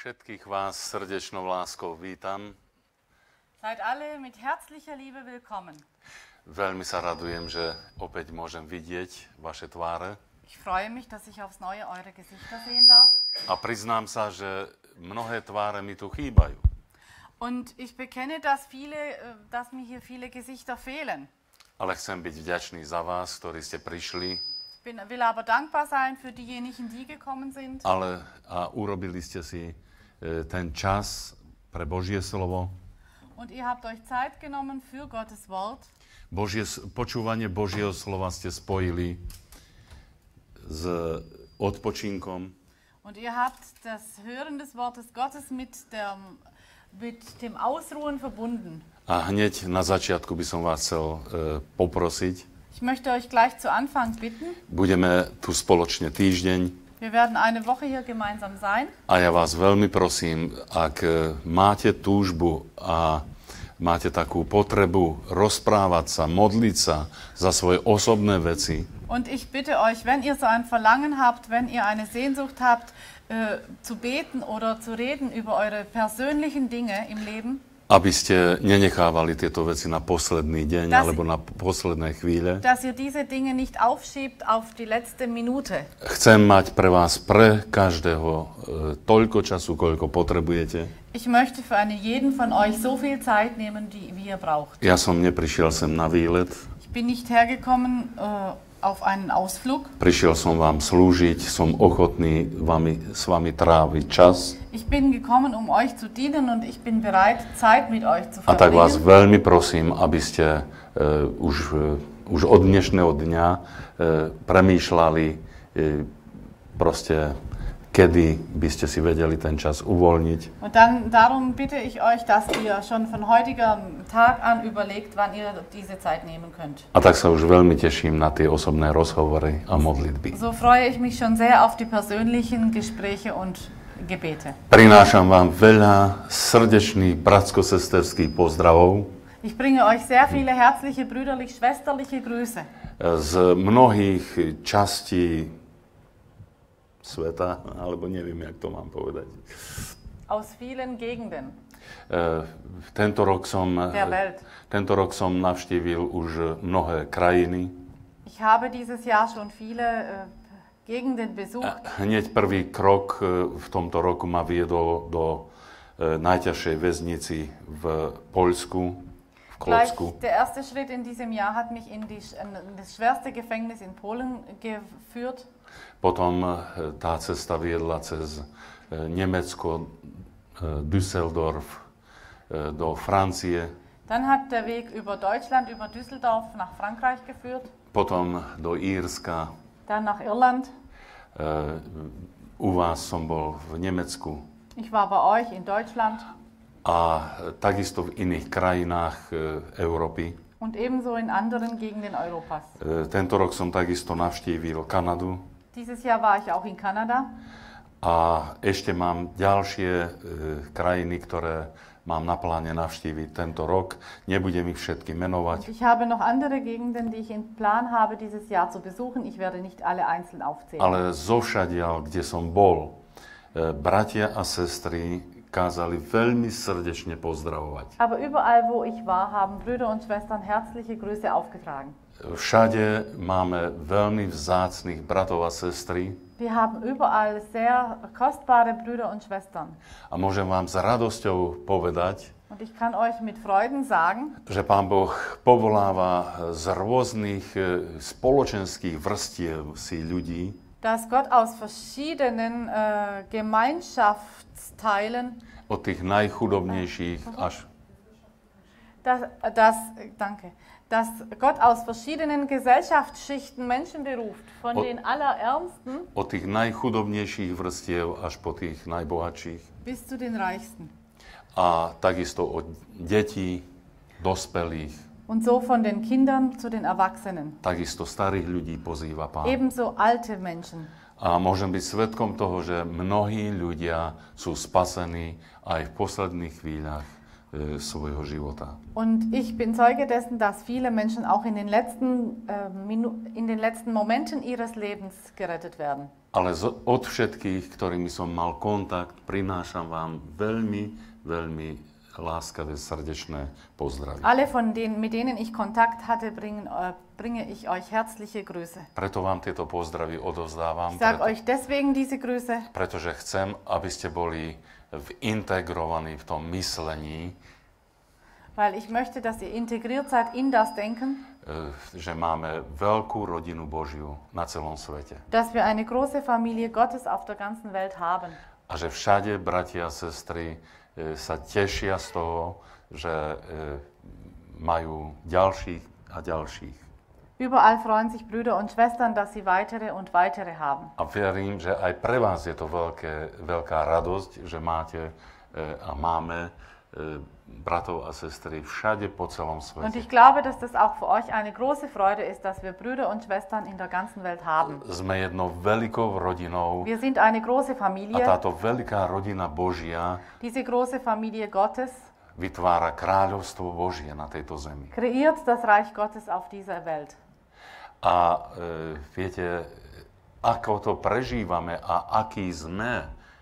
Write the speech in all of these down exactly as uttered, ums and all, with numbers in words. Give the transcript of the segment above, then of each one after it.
Všetkých vás srdečnou láskou vítam. Seid alle mit herzlicher Liebe willkommen. Veľmi sa radujem, že opäť môžem vidieť vaše tváre. Ich freue mich, dass ich aufs Neue eure Gesichter sehen darf. A priznám sa, že mnohé tváre mi tu chýbajú. Und ich bekenne, dass, viele, dass mir hier viele Gesichter fehlen. Ale chcem byť vďačný za vás, ktorí ste prišli. Ich bin, will aber dankbar sein für diejenigen, die gekommen sind. Ale a urobili ste si e, ten čas pre Božie slovo. Und ihr habt euch Zeit genommen für Gottes Wort. Božie, počúvanie Božieho slova ste spojili s odpočinkom. Und ihr habt das Hören des Wortes Gottes mit, der, mit dem Ausruhen verbunden. A hneď na začiatku by som vás chcel e, poprosiť. Ich möchte euch gleich zu Anfang bitten. Budeme tu spoločne týždeň. Wir werden eine Woche hier gemeinsam sein. A ja vás veľmi prosím, ak máte túžbu a máte takú potrebu rozprávať sa, modliť sa za svoje osobné veci. Und ich bitte euch, wenn ihr so ein Verlangen habt, wenn ihr eine Sehnsucht habt, äh, zu beten oder zu reden über eure persönlichen Dinge im Leben, aby ste nenechávali tieto veci na posledný deň dass, alebo na posledné chvíle. Dass ihr diese Dinge nicht aufschiebt auf die letzte Minute. Chcem mať pre vás, pre každého e, toľko času, koľko potrebujete. Ich möchte für einen jeden von euch so viel Zeit nehmen, die, wie ihr braucht. Ja som neprišiel sem na výlet. Ich bin nicht hergekommen äh, auf einen Ausflug. Prišiel som vám slúžiť, som ochotný vami, s vami tráviť čas. Ich bin gekommen, um euch zu dienen und ich bin bereit, Zeit mit euch zu A tak vás verbringen. veľmi prosím, aby ste uh, už, uh, už od dnešného dňa uh, premýšľali uh, proste, kedy by ste si vedeli ten čas uvoľniť. Und dann darum bitte ich euch, dass ihr schon von heutigem Tag an überlegt, wann ihr diese Zeit nehmen könnt. A tak sa už veľmi teším na tie osobné rozhovory a modlitby. So freue ich mich schon sehr auf die persönlichen Gespräche und Gebete. Prinášam vám veľa srdečných bratsko-sesterských pozdravov Ich bringe euch sehr viele herzliche, brüderlich-schwesterliche Grüße z mnohých častí sveta, alebo neviem, jak to mám povedať. aus vielen Gegenden Uh, tento rok som, der Welt. tento rok som navštívil už mnohé krajiny. Ich habe dieses Jahr schon viele äh, Gegenden besucht. Hneď prvý krok uh, v tomto roku ma viedol do uh, najťažšej väznici v Poľsku, v Gleich Klocku. der erste Schritt in diesem Jahr hat mich in, die, in das schwerste Gefängnis in Polen geführt. Potom uh, tá cesta viedla cez uh, Nemecko, uh, Düsseldorf, uh, do Francie. Dann hat der Weg über Deutschland, über Düsseldorf nach Frankreich geführt. Potom do Írska. Dann nach Irland. Uh, u vás som bol v Nemecku. Ich war bei euch in Deutschland. A takisto v iných krajinách uh, Európy. Und ebenso in anderen Gegenden Europas. Uh, tento rok som takisto navštívil Kanadu. Dieses Jahr war ich auch in Kanada. A ešte mám ďalšie uh, krajiny, ktoré mám na pláne navštíviť tento rok. Nebudem ich všetky menovať. Und ich habe noch andere Gegenden, die ich in Plan habe, dieses Jahr zu besuchen. Ich werde nicht alle einzeln aufzählen. Ale zovšadiaľ, kde som bol, uh, bratia a sestry kázali veľmi srdečne pozdravovať. Aber überall, wo ich war, haben Brüder und Schwestern herzliche Grüße aufgetragen. Všade máme veľmi vzácnych bratov a sestry. Wir haben überall sehr kostbare Brüder und Schwestern. A môžem vám s radosťou povedať, Und ich kann euch mit Freuden sagen, že Pán Boh povoláva z rôznych spoločenských vrstiev si ľudí, dass Gott aus verschiedenen äh, Gemeinschaftsteilen, od tých najchudobnejších až, dass, dass, danke, dass Gott aus verschiedenen Gesellschaftsschichten Menschen beruft, von Und- den Allerärmsten od tých najchudobnejších vrstiev až po tých najbohatších. bis zu den Reichsten. A takisto od detí, dospelých, Und so von den Kindern zu den Erwachsenen. takisto starých ľudí pozýva Pán. Ebenso alte Menschen. A môžem byť svedkom toho, že mnohí ľudia sú spasení aj v posledných chvíľach e, svojho života. Und ich bin Zeuge dessen, dass viele Menschen auch in den letzten, äh, Minu- in den letzten Momenten ihres Lebens gerettet werden. Ale z, od všetkých, ktorými som mal kontakt, prinášam vám veľmi, veľmi láskavé, srdečné pozdravy. Alle, von denen, mit denen ich Kontakt hatte, bringen, äh, bringe ich euch herzliche Grüße. Preto vám tieto pozdravy odovzdávam, Ich sage preto, euch deswegen diese Grüße, pretože chcem, aby ste boli integrovaní v tom myslení, weil ich möchte, dass ihr integriert seid in das Denken, e, že máme veľkú rodinu Božiu na celom svete. dass wir eine große Familie Gottes auf der ganzen Welt haben. A že všade bratia a sestry e, sa tešia z toho, že e, majú ďalších a ďalších. Überall freuen sich Brüder und Schwestern, dass sie weitere und weitere haben. A verím, že aj pre vás je to veľké, veľká radosť, že máte e, a máme e, bratov a sestry všade po celom Und svete. ich glaube, dass das auch für euch eine große Freude ist, dass wir Brüder und Schwestern in der ganzen Welt haben. Sme jednou veľkou rodinou Wir sind eine große a Familie. táto veľká rodina Božia Diese große Familie Gottes vytvára kráľovstvo Božie na tejto zemi. kreiert das Reich Gottes auf dieser Welt. A e, viete, ako to prežívame a aký sme,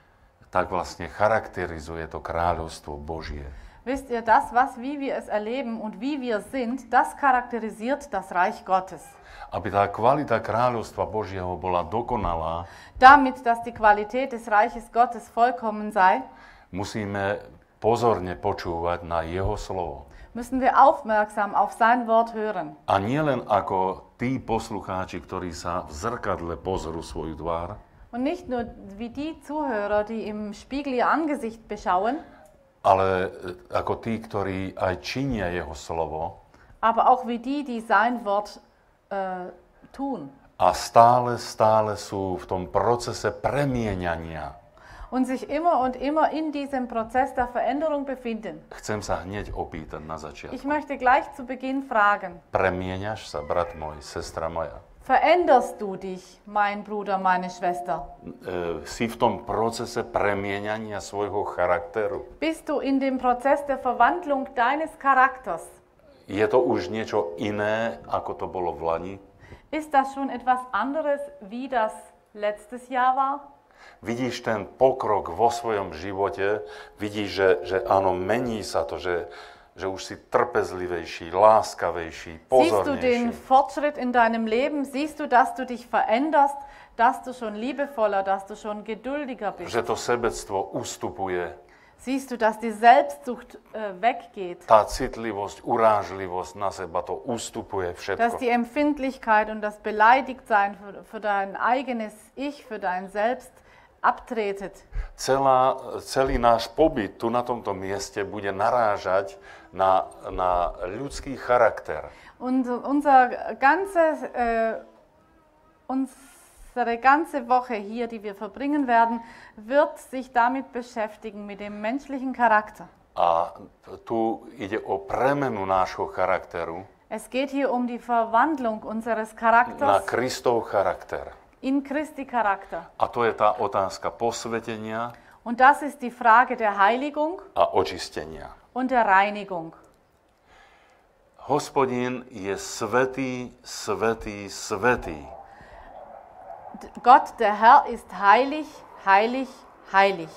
tak vlastne charakterizuje to kráľovstvo Božie. Wisst ihr, das, was, wie wir es erleben und wie wir sind, das charakterisiert das Reich Gottes. Aby tá kvalita kráľovstva Božieho bola dokonalá, Damit, dass die Qualität des Reiches Gottes vollkommen sei, musíme pozorne počúvať na jeho slovo. müssen wir aufmerksam auf sein Wort hören. A nielen ako tí poslucháči, ktorí sa v zrkadle pozrú svoju tvár, Und nicht nur wie die Zuhörer, die im Spiegel ihr Angesicht beschauen, ale ako tí, ktorí aj činia jeho slovo aber auch wie die, die sein Wort äh, tun a stále, stále sú v tom procese premieňania. und sich immer und immer in diesem Prozess der Veränderung befinden. Chcem sa hneď opýtať na Ich začiatku. möchte gleich zu Beginn fragen, Premieňaš sa, brat môj, sestra moja? veränderst du dich, mein Bruder, meine Schwester? E, si v tom procese premieňania svojho charakteru? Bist du in dem Prozess der Verwandlung deines Charakters? Je to už niečo iné, ako to bolo v Lani? Ist das schon etwas anderes, wie das letztes Jahr war? Vidíš ten pokrok vo svojom živote, vidíš, že, že áno, mení sa to, že, že už si trpezlivejší, láskavejší, Siehst du den pozornejší. Fortschritt in deinem Leben? Siehst du, dass du dich veränderst, dass du schon liebevoller, dass du schon geduldiger bist? Že to sebectvo ustupuje, Siehst du, dass die Selbstsucht äh, weggeht? tá citlivosť, urážlivosť na seba, to ustupuje Dass všetko. die Empfindlichkeit und das Beleidigtsein für, für dein eigenes Ich, für dein Selbst abtretet. Celá, celý náš pobyt tu na tomto mieste bude narážať na, na ľudský charakter. Und unser ganzes, äh, unsere ganze Woche hier, die wir verbringen werden, wird sich damit beschäftigen, mit dem menschlichen Charakter. A tu ide o premenu nášho charakteru Es geht hier um die Verwandlung unseres na Charakters Kristov charakter. in Christi Charakter. A to je tá otázka posvetenia Und das ist die Frage der Heiligung a očistenia. und der Reinigung. Hospodin je svätý, svätý, svätý. D- Gott, der Herr, ist heilig, heilig, heilig.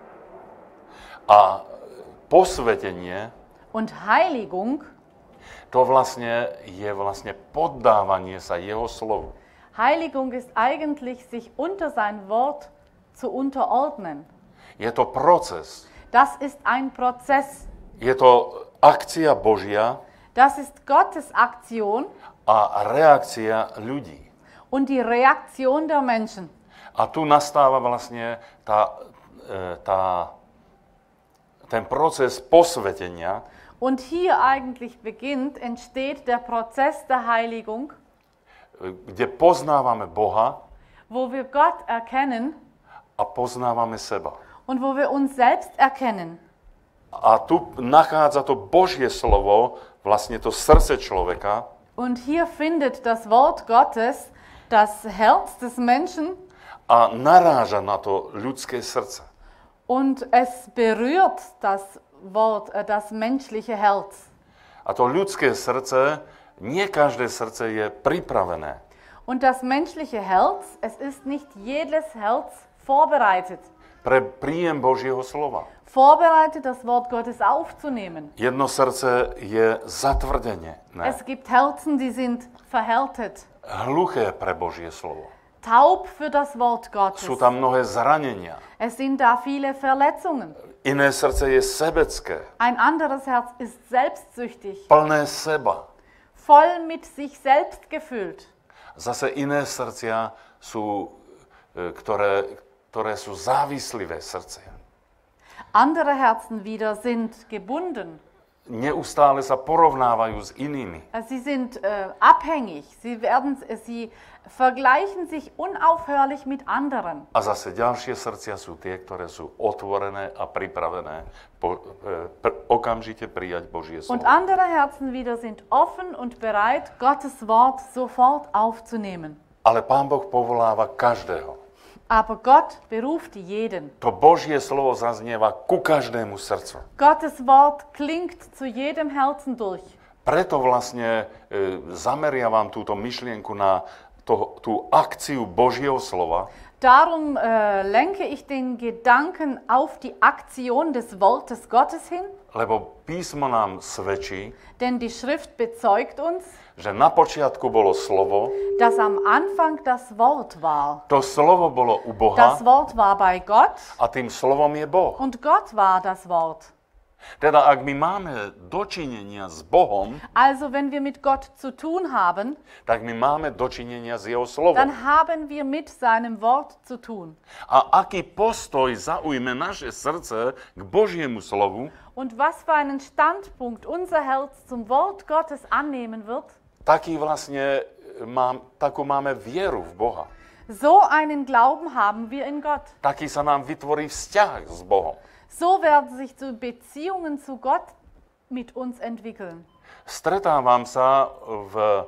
A posvetenie Und Heiligung, to vlastne je vlastne poddávanie sa jeho slovu. Heiligung ist eigentlich, sich unter sein Wort zu unterordnen. Je to proces. Das ist ein Prozess. Je to akcia Božia Das ist Gottes Aktion a reakcia ľudí. und die Reaktion der Menschen. A tu nastáva vlastne tá, e, tá, ten proces posvetenia, Und hier eigentlich beginnt, entsteht der Prozess der Heiligung, kde poznávame Boha wo wir Gott erkennen a poznávame seba. und wo wir uns selbst erkennen. A tu nachádza to Božie slovo, vlastne to srdce človeka, Und hier findet das Wort Gottes das Herz des Menschen a naráža na to ľudské srdce. und es berührt das Wort, äh, das menschliche Herz. A to ľudské srdce, nie každé srdce je pripravené. Und das menschliche Herz, es ist nicht jedes Herz vorbereitet. Pre príjem Božieho slova. Vorbereitet, das Wort Gottes aufzunehmen. Jedno srdce je zatvrdené. Es gibt Herzen, die sind verhärtet. Hluché pre Božie slovo. Taub für das Wort Gottes. Sú tam mnohé zranenia. Es sind da viele Verletzungen. Iné srdce je sebecké. Ein anderes Herz ist selbstsüchtig. Plné seba. Voll mit sich selbst gefüllt. Zase iné srdcia sú, ktoré, ktoré sú závislivé srdcia. Andere Herzen wieder sind gebunden. Neustále sa porovnávajú s inými. Sie sind äh, abhängig. Sie, werden, sie vergleichen sich unaufhörlich mit anderen. A zase ďalšie srdcia sú tie, ktoré sú otvorené a pripravené po, e, pr, okamžite prijať Božie slovo. Und andere Herzen wieder sind offen und bereit, Gottes Wort sofort aufzunehmen. Ale Pán Boh povoláva každého. Aber Gott beruft jeden. To Božie slovo zaznieva ku každému srdcu. Gottes Wort klingt zu jedem Herzen durch. Preto vlastne e, zameriavam túto myšlienku na to, tú akciu Božieho slova. Darum äh, lenke ich den Gedanken auf die Aktion des Wortes Gottes hin. Lebo písmo nám svedčí, Denn die Schrift bezeugt uns, že na počiatku bolo slovo, dass am Anfang das Wort war. to slovo bolo u Boha Das Wort war bei Gott a tým slovom je Boh. und Gott war das Wort. Teda ak my máme dočinenia s Bohom, Also wenn wir mit Gott zu tun haben, tak my máme dočinenia s Jeho slovom. dann haben wir mit seinem Wort zu tun. A aký postoj zaujme naše srdce k Božiemu slovu, Und was für einen Standpunkt unser Herz zum Wort Gottes annehmen wird, taký vlastne mám, takú máme vieru v Boha. so einen Glauben haben wir in Gott. Taký sa nám vytvorí vzťah s Bohom. So werden sich so Beziehungen zu Gott mit uns entwickeln. Stretávam sa v,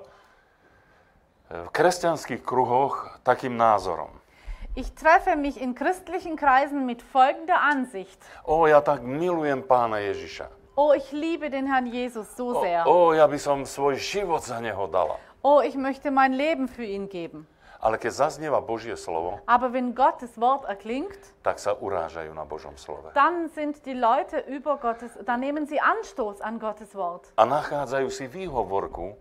v kresťanských kruhoch takým názorom. Ich treffe mich in christlichen Kreisen mit folgender Ansicht. O, ja tak milujem Pána Ježiša. Oh, ich liebe den Herrn Jesus so O, sehr. o, ja by som svoj život za Neho dala. Oh, ich möchte mein Leben für ihn geben. Ale keď zaznieva Božie slovo, Aber wenn Gottes Wort erklingt, tak sa urážajú na Božom slove. dann sind die Leute über Gottes, dann nehmen sie Anstoß an Gottes Wort. A nachádzajú si výhovorku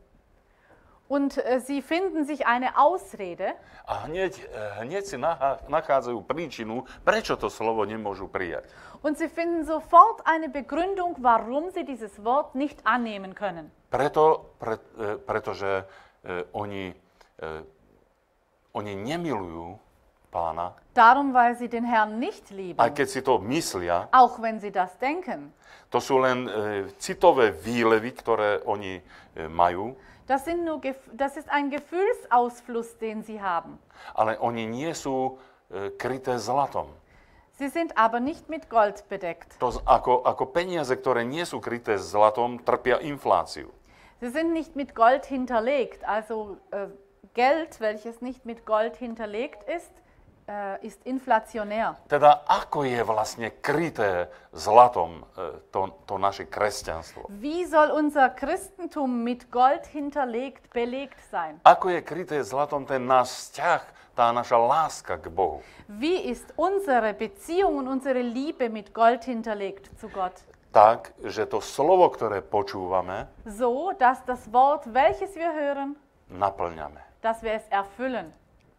Und äh, sie finden sich eine Ausrede a hneď, eh, hneď si nachá- nachádzajú príčinu, prečo to slovo nemôžu prijať. und sie finden sofort eine Begründung, warum sie dieses Wort nicht annehmen können. Preto, pre, eh, pretože eh, oni, eh, oni nemilujú Pána, Darum, weil sie den Herrn nicht lieben, aj keď si to myslia. auch wenn sie das denken. To sú len eh, citové výlevy, ktoré oni eh, majú, Das, sind nur, Gef- das ist ein Gefühlsausfluss, den sie haben. ale oni nie sú eh, kryté zlatom. Sie sind aber nicht mit Gold bedeckt. To z- ako, ako peniaze, ktoré nie sú kryté zlatom, trpia infláciu. Sie sind nicht mit Gold hinterlegt. Also äh, Geld, welches nicht mit Gold hinterlegt ist, äh, ist inflationär. Teda ako je vlastne kryté zlatom eh, to, to naše kresťanstvo? Wie soll unser Christentum mit Gold hinterlegt, belegt sein? Ako je kryté zlatom ten náš vzťah, tá naša láska k Bohu? Wie ist unsere Beziehung und unsere Liebe mit Gold hinterlegt zu Gott? Tak, že to slovo, ktoré počúvame, So, dass das Wort, welches wir hören, naplňame. dass wir es erfüllen.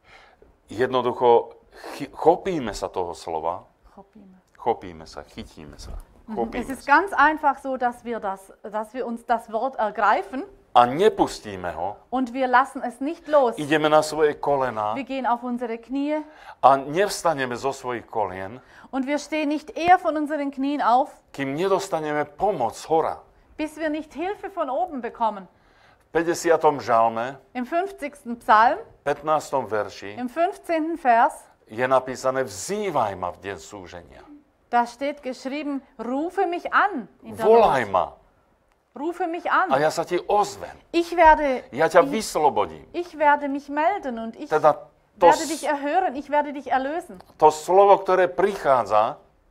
Jednoducho chy- chopíme sa toho slova, chopíme sa, chytíme sa, chopíme Es ist sa ganz einfach so, dass wir, das, dass wir uns das Wort ergreifen a nepustíme ho, und wir lassen es nicht los. ideme na svoje kolená Wir gehen auf unsere Knie a nevstaneme zo svojich kolien, und wir stehen nicht eher von unseren Knien auf, kým nedostaneme pomoc z hora. bis wir nicht Hilfe von oben bekommen. V päťdesiatom žalme, Im fünfzigsten Psalm, pätnástom verši, im fünfzehnten Vers, je napísané vzývaj ma v deň súženia. da steht geschrieben, rufe mich an. In der Volaj Not. ma Rufe mich a an. ja sa ti ozvem. Ich werde, Ja ťa ich, vyslobodím. ich werde mich melden und ich Teda to, werde dich erhören, ich werde dich erlösen. to slovo, ktoré prichádza,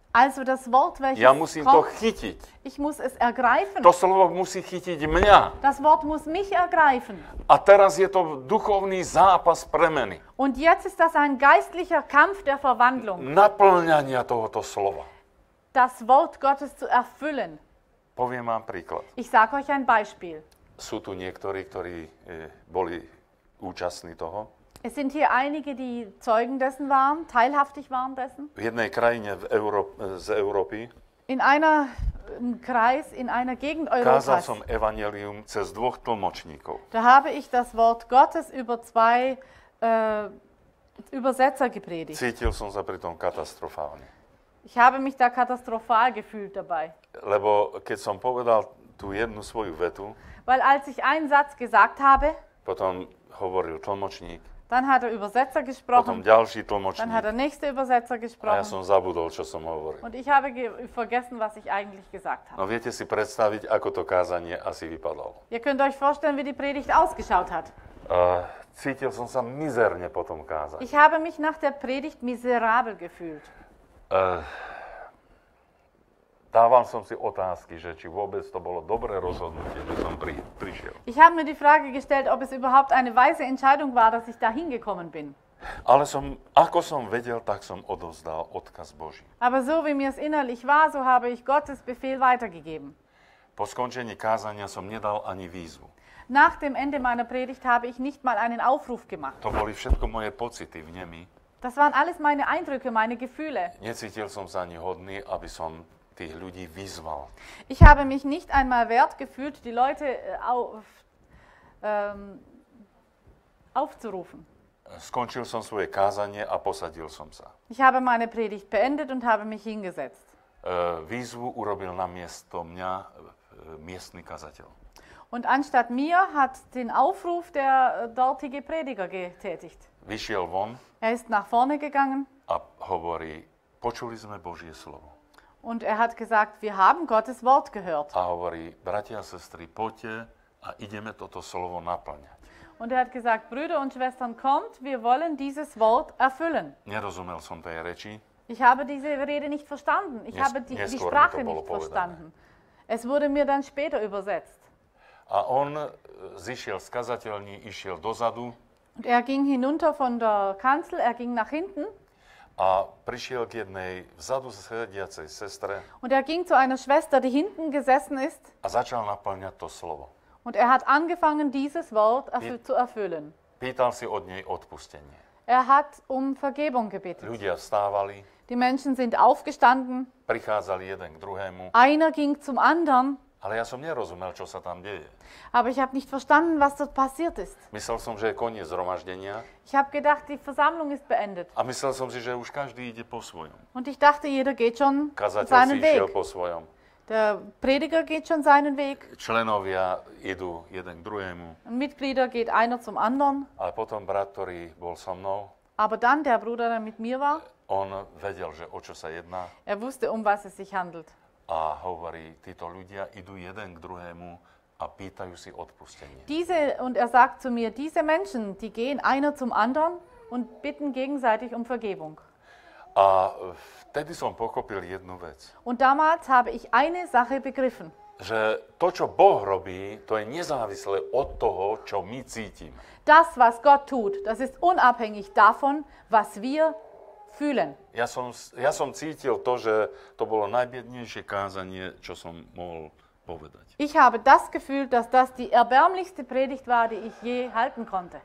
Also das Wort, welches Ja musím to kommt, chytiť. ich muss es ergreifen. To slovo musí chytiť mňa. Das Wort muss mich ergreifen. A teraz je to duchovný zápas premeny. Und jetzt ist das ein geistlicher Kampf der Verwandlung, Naplňania tohoto slova. das Wort Gottes zu erfüllen. Poviem vám príklad. Ich sage euch ein Beispiel. Sú tu niektorí, ktorí e, boli účastní toho. Es sind hier einige, die Zeugen dessen waren, teilhaftig waren dessen. V jednej krajine v Euró- z Európy In einer im Kreis, in einer Gegend kázal Europas, som evanjelium cez dvoch tlmočníkov. da habe ich das Wort Gottes über zwei äh, Übersetzer gepredigt. Cítil som sa pritom katastrofálne. Ich habe mich da katastrophal gefühlt dabei. Lebo keď som povedal tú jednu svoju vetu, Weil als ich einen Satz gesagt habe, potom hovoril tlmočník, dann hat der Übersetzer potom gesprochen, ďalší dann hat tlmočník der nächste Übersetzer a ja gesprochen som zabudol, čo som hovoril. und ich habe ge- vergessen, was ich eigentlich gesagt habe. No viete si predstaviť, ako to kázanie asi vypadalo. Ihr könnt euch vorstellen, wie die Predigt ausgeschaut hat. Uh, cítil som sa mizerne po tom kázaní. Ich habe mich nach der Predigt miserabel gefühlt. Uh, dával som si otázky, že či vôbec to bolo dobré rozhodnutie, že som pri, prišiel. Ich habe mir die Frage gestellt, ob es überhaupt eine weise Entscheidung war, dass ich da hingekommen bin. Ale som, ako som vedel, tak som odovzdal odkaz Boží. Aber so wie mir es innerlich war, so habe ich Gottes Befehl weitergegeben. Po skončení kázania som nedal ani výzvu. Nach dem Ende meiner Predigt habe ich nicht mal einen Aufruf gemacht. To boli všetko moje pocity v nemi. Das waren alles meine Eindrücke, meine Gefühle. Necítil som sa ani hodný, aby som tých ľudí vyzval. Ich habe mich nicht einmal wert gefühlt, die Leute äh, auf, ähm, aufzurufen. Skončil som svoje kázanie a posadil som sa. Ich habe meine Predigt beendet und habe mich hingesetzt. E, výzvu urobil na miesto mňa e, miestny kazateľ. Und anstatt mir hat den Aufruf der äh, dortige Prediger getätigt. Vyšiel von Er ist nach vorne gegangen a hovorí, počuli sme Božie slovo. und er hat gesagt, wir haben Gottes Wort gehört. A hovorí, bratia a sestry, poďte a ideme toto slovo naplňať. Und er hat gesagt, Brüder und Schwestern, kommt, wir wollen dieses Wort erfüllen. Nerozumel som tej reči, Ich habe diese Rede nicht verstanden. Ich Nes- habe die, die neskôr mi to Sprache bolo nicht povedané. verstanden. Es wurde mir dann später übersetzt. a on e, zišiel z kazateľní, išiel dozadu Und er ging hinunter von der Kanzel, er ging nach hinten a prišiel k jednej vzadu sediacej sestre und er ging zu einer Schwester, die hinten gesessen ist. a začal naplňať to slovo. Und er hat angefangen, dieses Wort erfü- zu erfüllen. Pýtal si od nej odpustenie. Er hat um Vergebung gebetet. Ľudia vstávali, Die Menschen sind aufgestanden, prichádzali jeden k druhému, einer ging zum anderen, ale ja som nerozumel, čo sa tam deje. aber ich habe nicht verstanden, was dort passiert ist. Myslel som, že je koniec zhromaždenia Ich habe gedacht, die Versammlung ist beendet. a myslel som si, že už každý ide po svojom. Und ich dachte, jeder geht schon Kazateľ si seinen išiel Weg. po svojom. Der Prediger geht schon seinen Weg, Členovia idú jeden k druhému, ein Mitglieder geht einer zum anderen. ale potom brat, ktorý bol so mnou, Aber dann der Bruder, der mit mir war, on vedel, že o čo sa jedná er wusste, um was es sich handelt. a hovorí, títo ľudia idú jeden k druhému a pýtajú si odpustenie. Diese, und er sagt zu mir, diese Menschen, die gehen einer zum anderen und bitten gegenseitig um Vergebung. A vtedy som pochopil jednu vec, Und damals habe ich eine Sache begriffen. že to, čo Boh robí, to je nezávislé od toho, čo my cítime. Das, was Gott tut, das ist unabhängig davon, was wir fühlen. Ja som, ja som cítil to, že to bolo najbiednejšie kázanie, čo som mohol povedať. Ich habe das Gefühl, dass das die erbärmlichste Predigt war, die ich je halten konnte.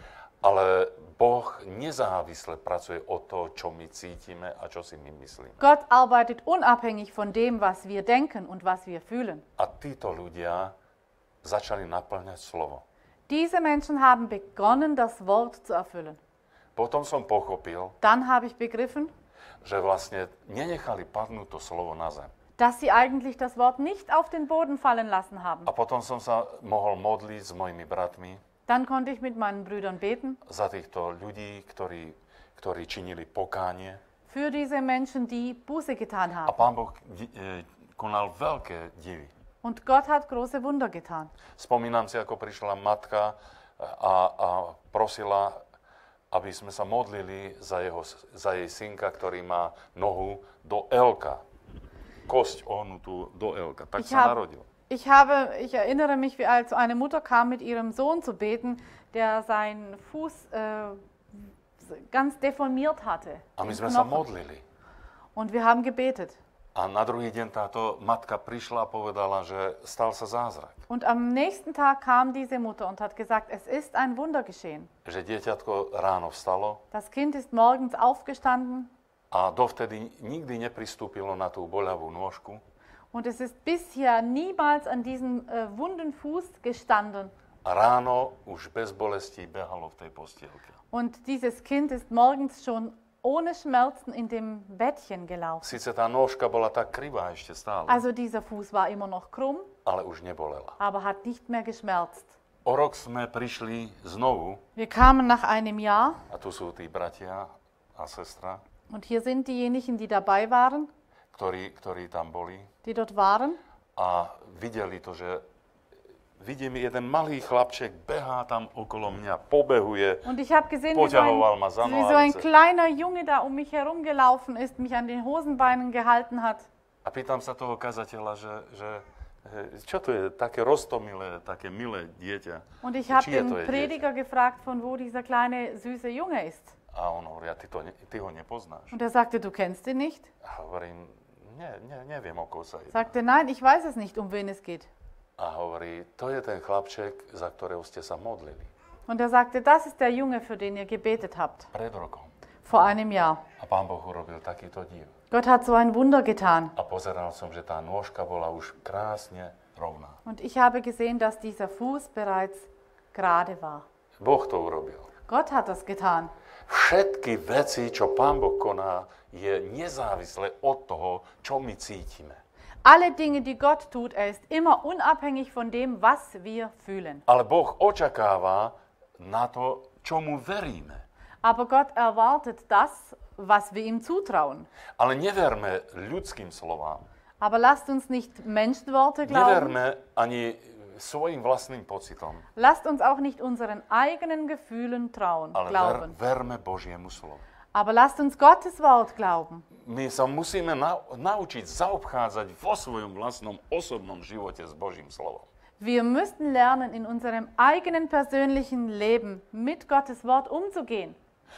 Ale Boh nezávisle pracuje od toho, čo my cítime a čo si my myslíme. Gott arbeitet unabhängig von dem, was wir denken und was wir fühlen. A títo ľudia začali naplňať slovo. Diese Menschen haben begonnen, das Wort zu erfüllen. Potom som pochopil, Dann habe ich begriffen, že vlastne nenechali padnúť to slovo na zem. dass sie eigentlich das Wort nicht auf den Boden fallen lassen haben. A potom som sa mohol modliť s mojimi bratmi Dann konnte ich mit meinen Brüdern beten za týchto ľudí, ktorí, ktorí činili pokánie. für diese Menschen, die Buße getan A haben. Pán Boh di- e, konal veľké divy. Und Gott hat große Wunder getan. Spomínam si, ako prišla matka a, a prosila aby sme sa modlili za, jeho, za jej synka, ktorý má nohu do Elka. Kosť ohnutú do Elka. Tak Ich sa hab- narodil. Ich, habe, ich erinnere mich, wie als eine Mutter kam mit ihrem Sohn zu beten, der seinen Fuß äh, ganz deformiert hatte. A my den sme sa Knochen. modlili. Und wir haben gebetet. A na druhý deň táto matka prišla a povedala, že stal sa zázrak. Und am nächsten Tag kam diese Mutter und hat gesagt, es ist ein Wunder geschehen. Že dieťatko ráno vstalo Das Kind ist morgens aufgestanden a dovtedy nikdy nepristúpilo na tú boľavú nôžku. und es ist bisher niemals an diesem äh, wunden Fuß gestanden. A ráno už bez bolesti behalo v tej postielke. Und dieses Kind ist morgens schon ohne Schmerzen in dem Bettchen gelaufen. Sice tá nôžka bola tak krivá ešte stále, Also dieser Fuß war immer noch krumm, ale už nebolela. aber hat nicht mehr geschmerzt. O rok sme prišli znovu, Wir kamen nach einem Jahr a tu sú tí bratia a sestra, und hier sind diejenigen, die dabei waren, ktorí, ktorí tam boli die dort waren. a videli to, že vidím, jeden malý chlapček behá tam okolo mňa, pobehuje, Und ich habe gesehen, wie so, poťahoval ma ein, za wie so ein nohavice. kleiner Junge da um mich herumgelaufen ist, mich an den Hosenbeinen gehalten hat. A pýtam sa toho kazateľa, že, že e, čo to je také roztomilé, také milé dieťa? Und ich habe Čie to den je Prediger gefragt, von wo dieser kleine süße Junge ist. A on hovorí, a ty, to, ne- ty ho nepoznáš. Und er sagte, du kennst ihn nicht? A hovorím, nie, nie, neviem, o koho sa jedná. Sagte, nein, ich weiß es nicht, um wen es geht. A hovorí, to je ten chlapček, za ktorého ste sa modlili Und er sagte, das ist der Junge, für den ihr gebetet habt, pred rokom. vor einem Jahr. A Pán Boh urobil takýto div. Gott hat so ein Wunder getan. A pozeral som, že tá nôžka bola už krásne rovná. Und ich habe gesehen, dass dieser Fuß bereits gerade war. Boh to urobil. Gott hat das getan. Všetky veci, čo Pán Boh koná, je nezávislé od toho, čo my cítime. Alle Dinge, die Gott tut, er ist immer unabhängig von dem, was wir fühlen. Ale Boh očakáva na to, čomu veríme. Aber Gott erwartet das, was wir ihm zutrauen. Ale neverme ľudským slovám. Aber lasst uns nicht Menschenworte glauben. Neverme ani svojim vlastným pocitom. Lasst uns auch nicht unseren eigenen Gefühlen trauen, Ale ver, glauben. verme Božiemu slovu. Aber lasst uns Gottes Wort glauben. My sa musíme na, naučiť zaobchádzať vo svojom vlastnom osobnom živote s Božím slovom. Wir müssen lernen, in unserem eigenen persönlichen Leben mit Gottes Wort umzugehen.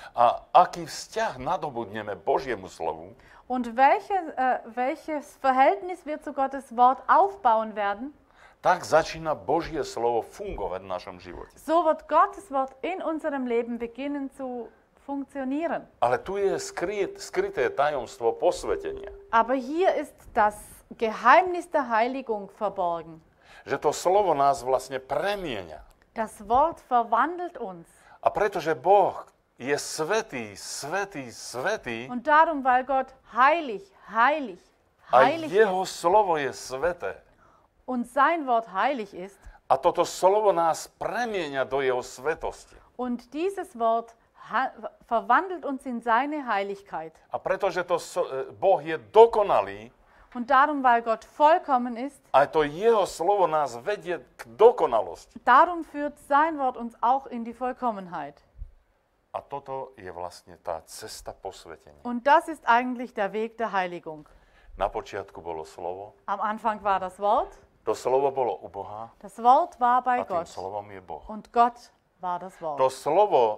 A aký vzťah nadobudneme Božiemu slovu, Und welche, äh, welches Verhältnis wir zu Gottes Wort aufbauen werden, tak začína Božie slovo fungovať v našom živote. so wird Gottes Wort in unserem Leben beginnen zu funktionieren. Ale tu je skryt, skryté tajomstvo posvetenia. Aber hier ist das Geheimnis der Heiligung verborgen. Že to slovo nás vlastne premieňa. Das Wort verwandelt uns. A pretože Boh je svätý, svätý, svätý, Und darum, weil Gott heilig, heilig, a heilig jeho ist slovo je sväté. und sein Wort heilig ist A toto slovo nás premieňa do jeho svetosti. und dieses Wort ha- verwandelt uns in seine Heiligkeit. A pretože to so, e, Boh je dokonalý, Und darum, weil Gott vollkommen ist, aj to jeho slovo nás vedie k dokonalosti. darum führt sein Wort uns auch in die Vollkommenheit. A toto je vlastne tá cesta posvetenia. Und das ist eigentlich der Weg der Heiligung. Na počiatku bolo slovo, Am Anfang war das Wort, to slovo bolo u Boha das Wort war bei a tým Gott slovom je Boh. und Gott war das To Wort. slovo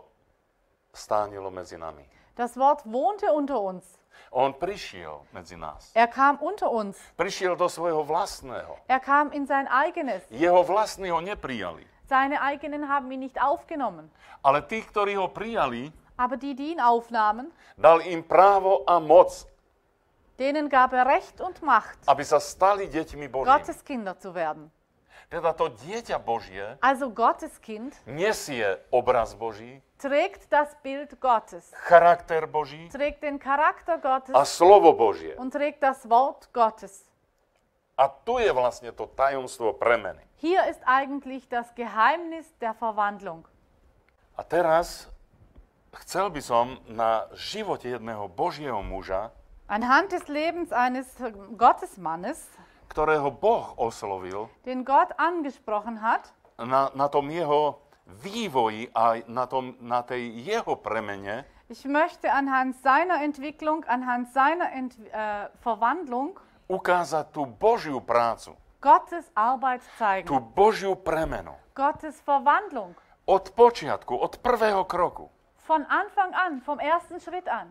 stánilo medzi nami. Das Wort wohnte unter uns. On prišiel medzi nás. Er kam unter uns. Prišiel do svojho vlastného. Er kam in sein eigenes. Jeho vlastní ho neprijali. Seine eigenen haben ihn nicht aufgenommen. Ale tí, ktorí ho prijali, Aber die, die ihn aufnahmen, dal im právo a moc, denen gab er Recht und Macht, aby sa stali deťmi Božími. Gottes Kinder zu werden. Teda to dieťa Božie Also Gottes Kind nesie obraz Boží, trägt das Bild Gottes, charakter Boží trägt den Charakter Gottes a slovo Božie. und trägt das Wort Gottes. A tu je vlastne to tajomstvo premeny. Hier ist eigentlich das Geheimnis der Verwandlung. A teraz chcel by som na živote jedného Božieho muža, Anhand des Lebens eines Gottesmannes, ktorého Boh oslovil, den Gott angesprochen hat, na, na tom jeho vývoji a na, tom, na tej jeho premene Ich möchte anhand seiner Entwicklung, anhand seiner Ent äh, Verwandlung ukázať tú Božiu prácu, Gottes Arbeit zeigen. tú Božiu premenu. Gottes Verwandlung. Od počiatku, od prvého kroku. Von Anfang an, vom ersten Schritt an.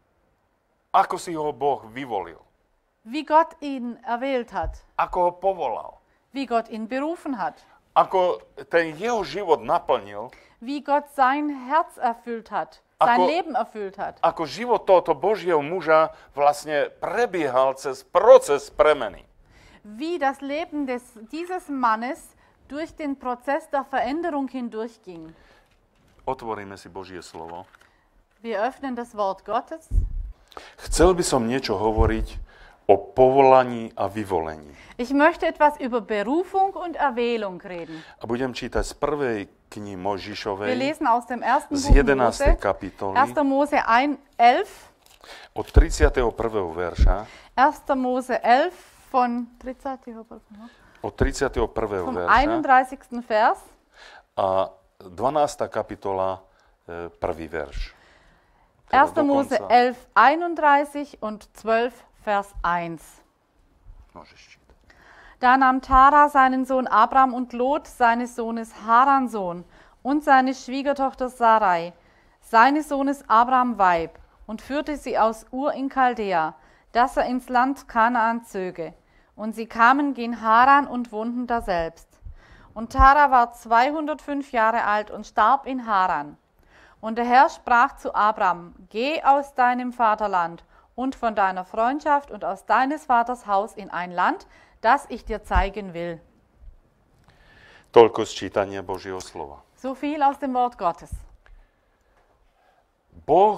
Ako si ho Boh vyvolil. Wie Gott ihn erwählt hat. Ako ho povolal. Wie Gott ihn berufen hat. Ako ten jeho život naplnil. Wie Gott sein Herz erfüllt hat. Sein Ako, Leben erfüllt hat. ako život tohoto Božieho muža vlastne prebiehal cez proces premeny. Wie das Leben des, dieses Mannes durch den Prozess der Veränderung hindurchging. Otvoríme si Božie slovo. Wir öffnen das Wort Gottes. Chcel by som niečo hovoriť o povolaní a vyvolení. Ich möchte etwas über Berufung und Erwählung reden. A budem čítať z prvej knihy Wir Mojžišovej lesen aus dem ersten z Buch jedenástej Mose, kapitoly erster Mose eins, elf, od tridsiateho prvého verša erster Mose elf von od tridsiateho prvého vom verša einunddreißigsten Vers. a dvanásta kapitola, e, prvý verš. Teda erster Mose dokonca- elf, einunddreißig und zwölf, Vers eins. Môžeš čítať. Da nahm Tara seinen Sohn Abram und Lot, seines Sohnes Haran Sohn, und seine Schwiegertochter Sarai, seines Sohnes Abram Weib, und führte sie aus Ur in Chaldea, dass er ins Land Kanaan zöge. Und sie kamen gen Haran und wohnten daselbst. Und Tara war zweihundertfünf Jahre alt und starb in Haran. Und der Herr sprach zu Abram: Geh aus deinem Vaterland und von deiner Freundschaft und aus deines Vaters Haus in ein Land, das ich dir zeigen will. Toľko z čítania Božieho slova. So viel aus dem Wort Gottes. Boh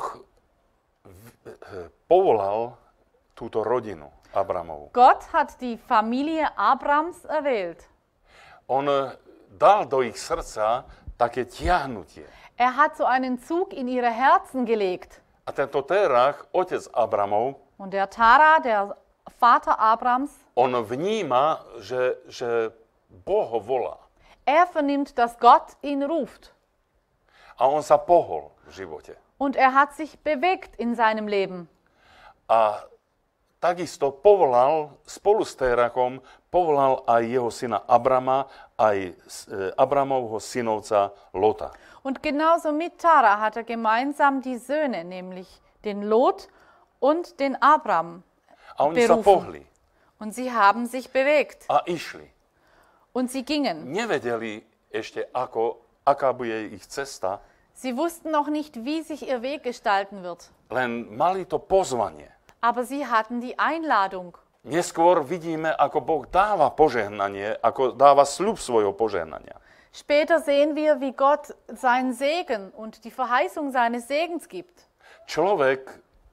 v- povolal túto rodinu Abramovu. Gott hat die Familie Abrams erwählt. On dal do ich srdca také tiahnutie. Er hat so einen Zug in ihre Herzen gelegt. A tento Terach, otec Abramov, Und der Tara, der Vater Abrams, on vníma, že, že Boh ho volá. er vernimmt, dass Gott ihn ruft. A on sa pohol v živote. Und er hat sich bewegt in seinem Leben. A takisto povolal, spolu s Terachom, povolal aj jeho syna Abrama, aj e, Abramovho synovca Lota. Und genauso mit Tara hat er gemeinsam die Söhne, nämlich den Lot und den Abram, A oni sa berufen. pohli Und sie haben sich bewegt. a išli. Und sie gingen. Nevedeli ešte, ako, aká bude ich cesta, Sie wussten noch nicht, wie sich ihr Weg gestalten wird. len mali to pozvanie. Aber sie hatten die Einladung. Neskôr vidíme, ako Boh dáva požehnanie, ako dáva sľub svojho požehnania. Später sehen wir, wie Gott seinen Segen und die Verheißung seines Segens gibt. Človek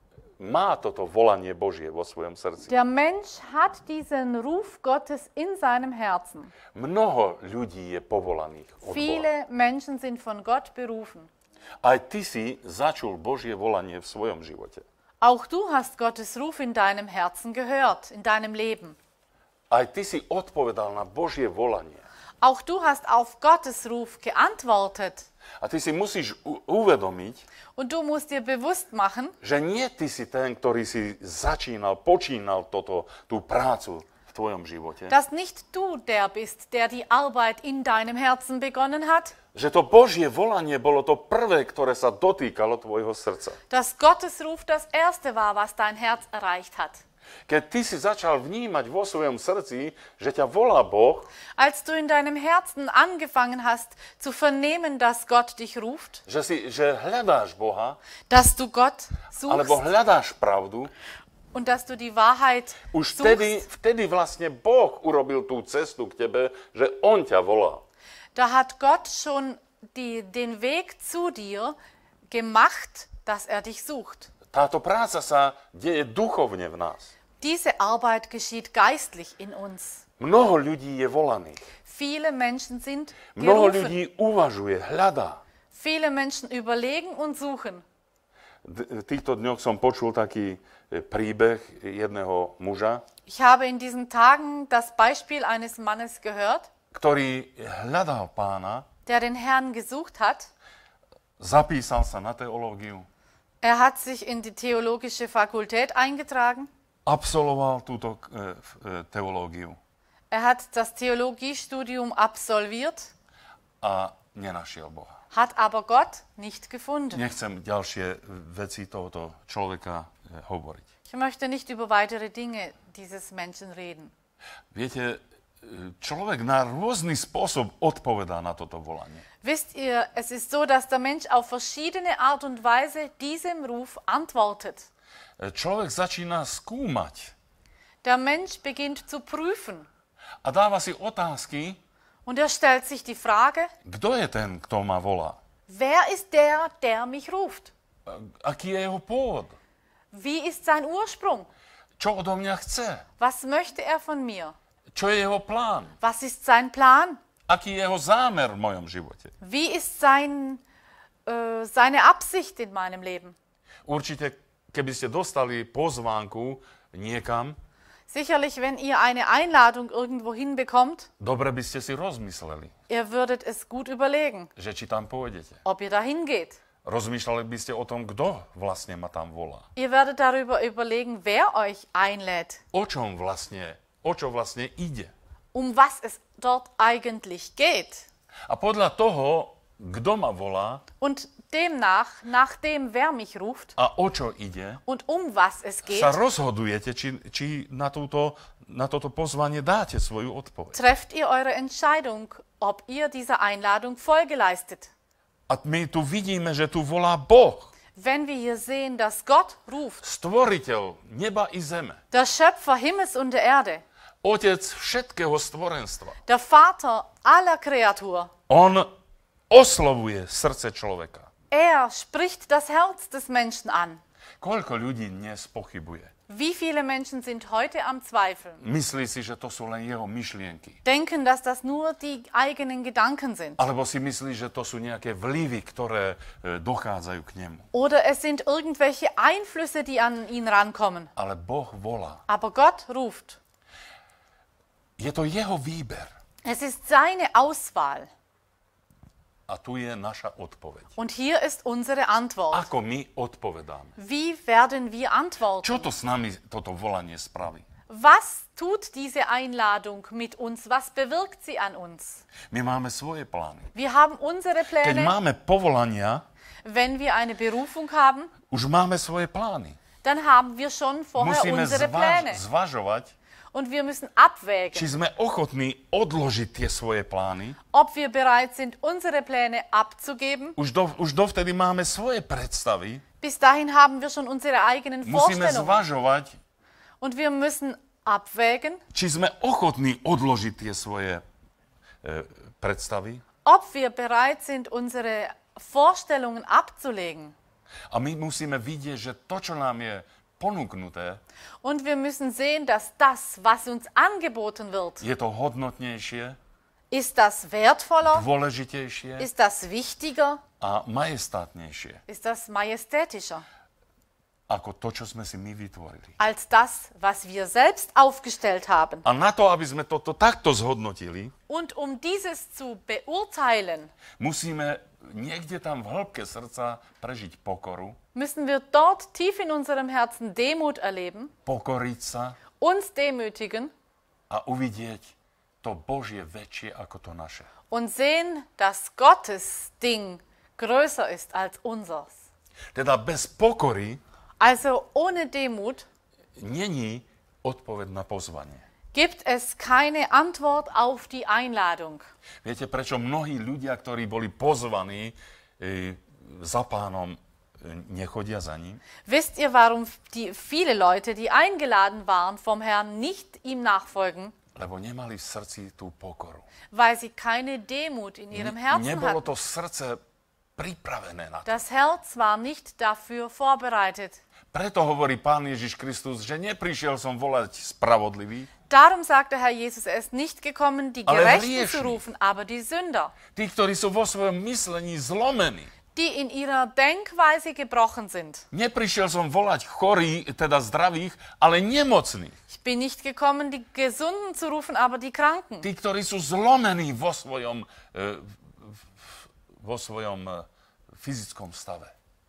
má toto volanie Božie vo svojom srdci. Der Mensch hat diesen Ruf Gottes in seinem Herzen. Mnoho ľudí je povolaných od Boha. Viele Menschen sind von Gott berufen. Aj ty si začul Božie volanie v svojom živote. Auch du hast Gottes Ruf in deinem Herzen gehört, in deinem Leben. Aj ty si odpovedal na Božie volanie. Auch du hast auf Gottes Ruf geantwortet. A ty si musíš u- uvedomiť, Und du musst dir bewusst machen, že nie ty si ten, ktorý si začínal, počínal toto, tú prácu v tvojom živote. dass nicht du der bist, der die Arbeit in deinem Herzen begonnen hat, Že to Božie volanie bolo to prvé, ktoré sa dotýkalo tvojho srdca. dass Gottes Ruf das Erste war, was dein Herz erreicht hat. Keď ty si začal vnímať vo svojom srdci, že ťa volá Boh, Als du in deinem Herzen angefangen hast zu vernehmen, dass Gott dich ruft, že, si, že hľadáš Boha, dass du Gott alebo suchst hľadáš pravdu, und dass du die Wahrheit už vtedy, suchst, vtedy vlastne Boh urobil tú cestu k tebe, že On ťa volá. da hat Gott schon die, den Weg zu dir gemacht, dass er dich sucht. Táto práca sa deje duchovne v nás. Diese Arbeit geschieht geistlich in uns. Mnoho ľudí je volaných. Viele Menschen sind Mnoho gerufen. ľudí uvažuje, hľadá. Viele Menschen überlegen und suchen. V týchto dňoch som počul taký e, príbeh jedného muža, Ich habe in diesen Tagen das Beispiel eines Mannes gehört, ktorý hľadal Pána der den Herrn gesucht hat. Zapísal sa na teológiu. Er hat sich in die theologische Fakultät eingetragen. Absolvoval túto e, e, teológiu. Er hat das Theologiestudium absolviert, A nenašiel Boha. hat aber Gott nicht gefunden. Nechcem ďalšie veci tohoto človeka e, hovoriť. Ich möchte nicht über weitere Dinge dieses Menschen reden. Viete, človek na rôzny spôsob odpovedá na toto volanie. Wisst ihr, es ist so, dass der Mensch auf verschiedene Art und Weise diesem Ruf antwortet. Človek začína skúmať Der Mensch beginnt zu prüfen a dáva si otázky, und er stellt sich die Frage, kto je ten, kto ma volá? wer ist der, der mich ruft? Aký je jeho pôvod? Wie ist sein Ursprung? Čo odo mňa chce? Was möchte er von mir? Čo je jeho plán? Was ist sein Plan? Aký je jeho zámer v mojom živote? Wie ist sein, äh, seine Absicht in meinem Leben? Určite, keby ste dostali pozvánku niekam, Sicherlich, wenn ihr eine Einladung irgendwo hinbekommt, dobre by ste si rozmysleli, ihr würdet es gut überlegen, že či tam pôjdete. ob ihr dahin geht. Rozmýšľali by ste o tom, kto vlastne ma tam volá. Ihr werdet darüber überlegen, wer euch einlädt, O čom vlastne, o čo vlastne ide. um was es dort eigentlich geht. A podľa toho, kto ma volá Und demnach, nach dem, wer mich ruft a o čo ide, und um was es geht, sa rozhodujete, či, či na, túto, na toto pozvanie dáte svoju odpoveď. trefft ihr eure Entscheidung, ob ihr dieser Einladung Folge leistet. A my tu vidíme, že tu volá Boh, Wenn wir hier sehen, dass Gott ruft, stvoriteľ neba i zeme, der Schöpfer Himmels und der Erde, otec všetkého stvorenstva. der Vater aller Kreatur, On oslovuje srdce človeka. er spricht das Herz des Menschen an. Koľko ľudí dnes pochybuje? Wie viele Menschen sind heute am Zweifeln? Myslí si, že to sú len jeho myšlienky. Denken, dass das nur die eigenen Gedanken sind. Alebo si myslí, že to sú nejaké vlivy, ktoré e, dochádzajú k nemu. Oder es sind irgendwelche Einflüsse, die an ihn rankommen. Ale Boh volá. Aber Gott ruft. Je to jeho výber. Es ist seine Auswahl. A tu je naša odpoveď. Und hier ist unsere Antwort. Ako my odpovedáme? Wie werden wir antworten? Čo to s nami toto volanie spraví? Was tut diese Einladung mit uns? Was bewirkt sie an uns? My máme svoje plány. Wir haben unsere Keď Pläne. máme povolania, Wenn wir eine Berufung haben, už máme svoje plány. dann haben wir schon vorher Musíme unsere zvaž- Pläne. zvažovať, Und wir müssen či abwägen, sme ochotní odložiť tie svoje plány. ob wir bereit sind, unsere Pläne abzugeben. Už, do, už dovtedy máme svoje predstavy. Bis dahin haben wir schon unsere eigenen Musíme Vorstellungen. zvažovať, Und wir müssen abwägen, či sme ochotní odložiť tie svoje e, predstavy. ob wir bereit sind, unsere Vorstellungen abzulegen. A my musíme vidieť, že to, čo nám je ponúknuté, Und wir müssen sehen, dass das, was uns angeboten wird, je to hodnotnejšie, ist das wertvoller, dôležitejšie ist das wichtiger, a majestátnejšie ist das majestätischer, ako to, čo sme si my vytvorili. als das, was wir selbst aufgestellt haben. A na to, aby sme toto takto zhodnotili, Und um dieses zu beurteilen, musíme niekde tam v hĺbke srdca prežiť pokoru, müssen wir dort tief in unserem Herzen Demut erleben, pokoriť sa uns demütigen a uvidieť to Božie väčšie ako to naše. und sehen, dass Gottes Ding größer ist als unseres. Teda bez pokory Also ohne Demut není odpoveď na pozvanie. gibt es keine Antwort auf die Einladung. Viete, prečo mnohí ľudia, ktorí boli pozvaní e, za pánom, e, nechodia za ním? Wisst ihr, warum die viele Leute, die eingeladen waren vom Herrn, nicht ihm nachfolgen? Lebo nemali v srdci tú pokoru. Weil sie keine Demut in ihrem Herzen Nebolo hatten. to srdce pripravené na to. Das Herz war nicht dafür vorbereitet. Preto hovorí Pán Ježiš Kristus, že neprišiel som volať spravodlivý, Darum sagt der Herr Jesus, er ist nicht gekommen, die Ale Gerechten hriešní. zu rufen, aber die Sünder, tí, ktorí sú vo svojom myslení zlomení. die in ihrer Denkweise gebrochen sind. Neprišiel som volať chorí, teda zdravých, ale nemocných. Ich bin nicht gekommen, die Gesunden zu rufen, aber die Kranken. Tí, ktorí sú zlomení vo svojom, e, v vo svojom e, fyzickom stave,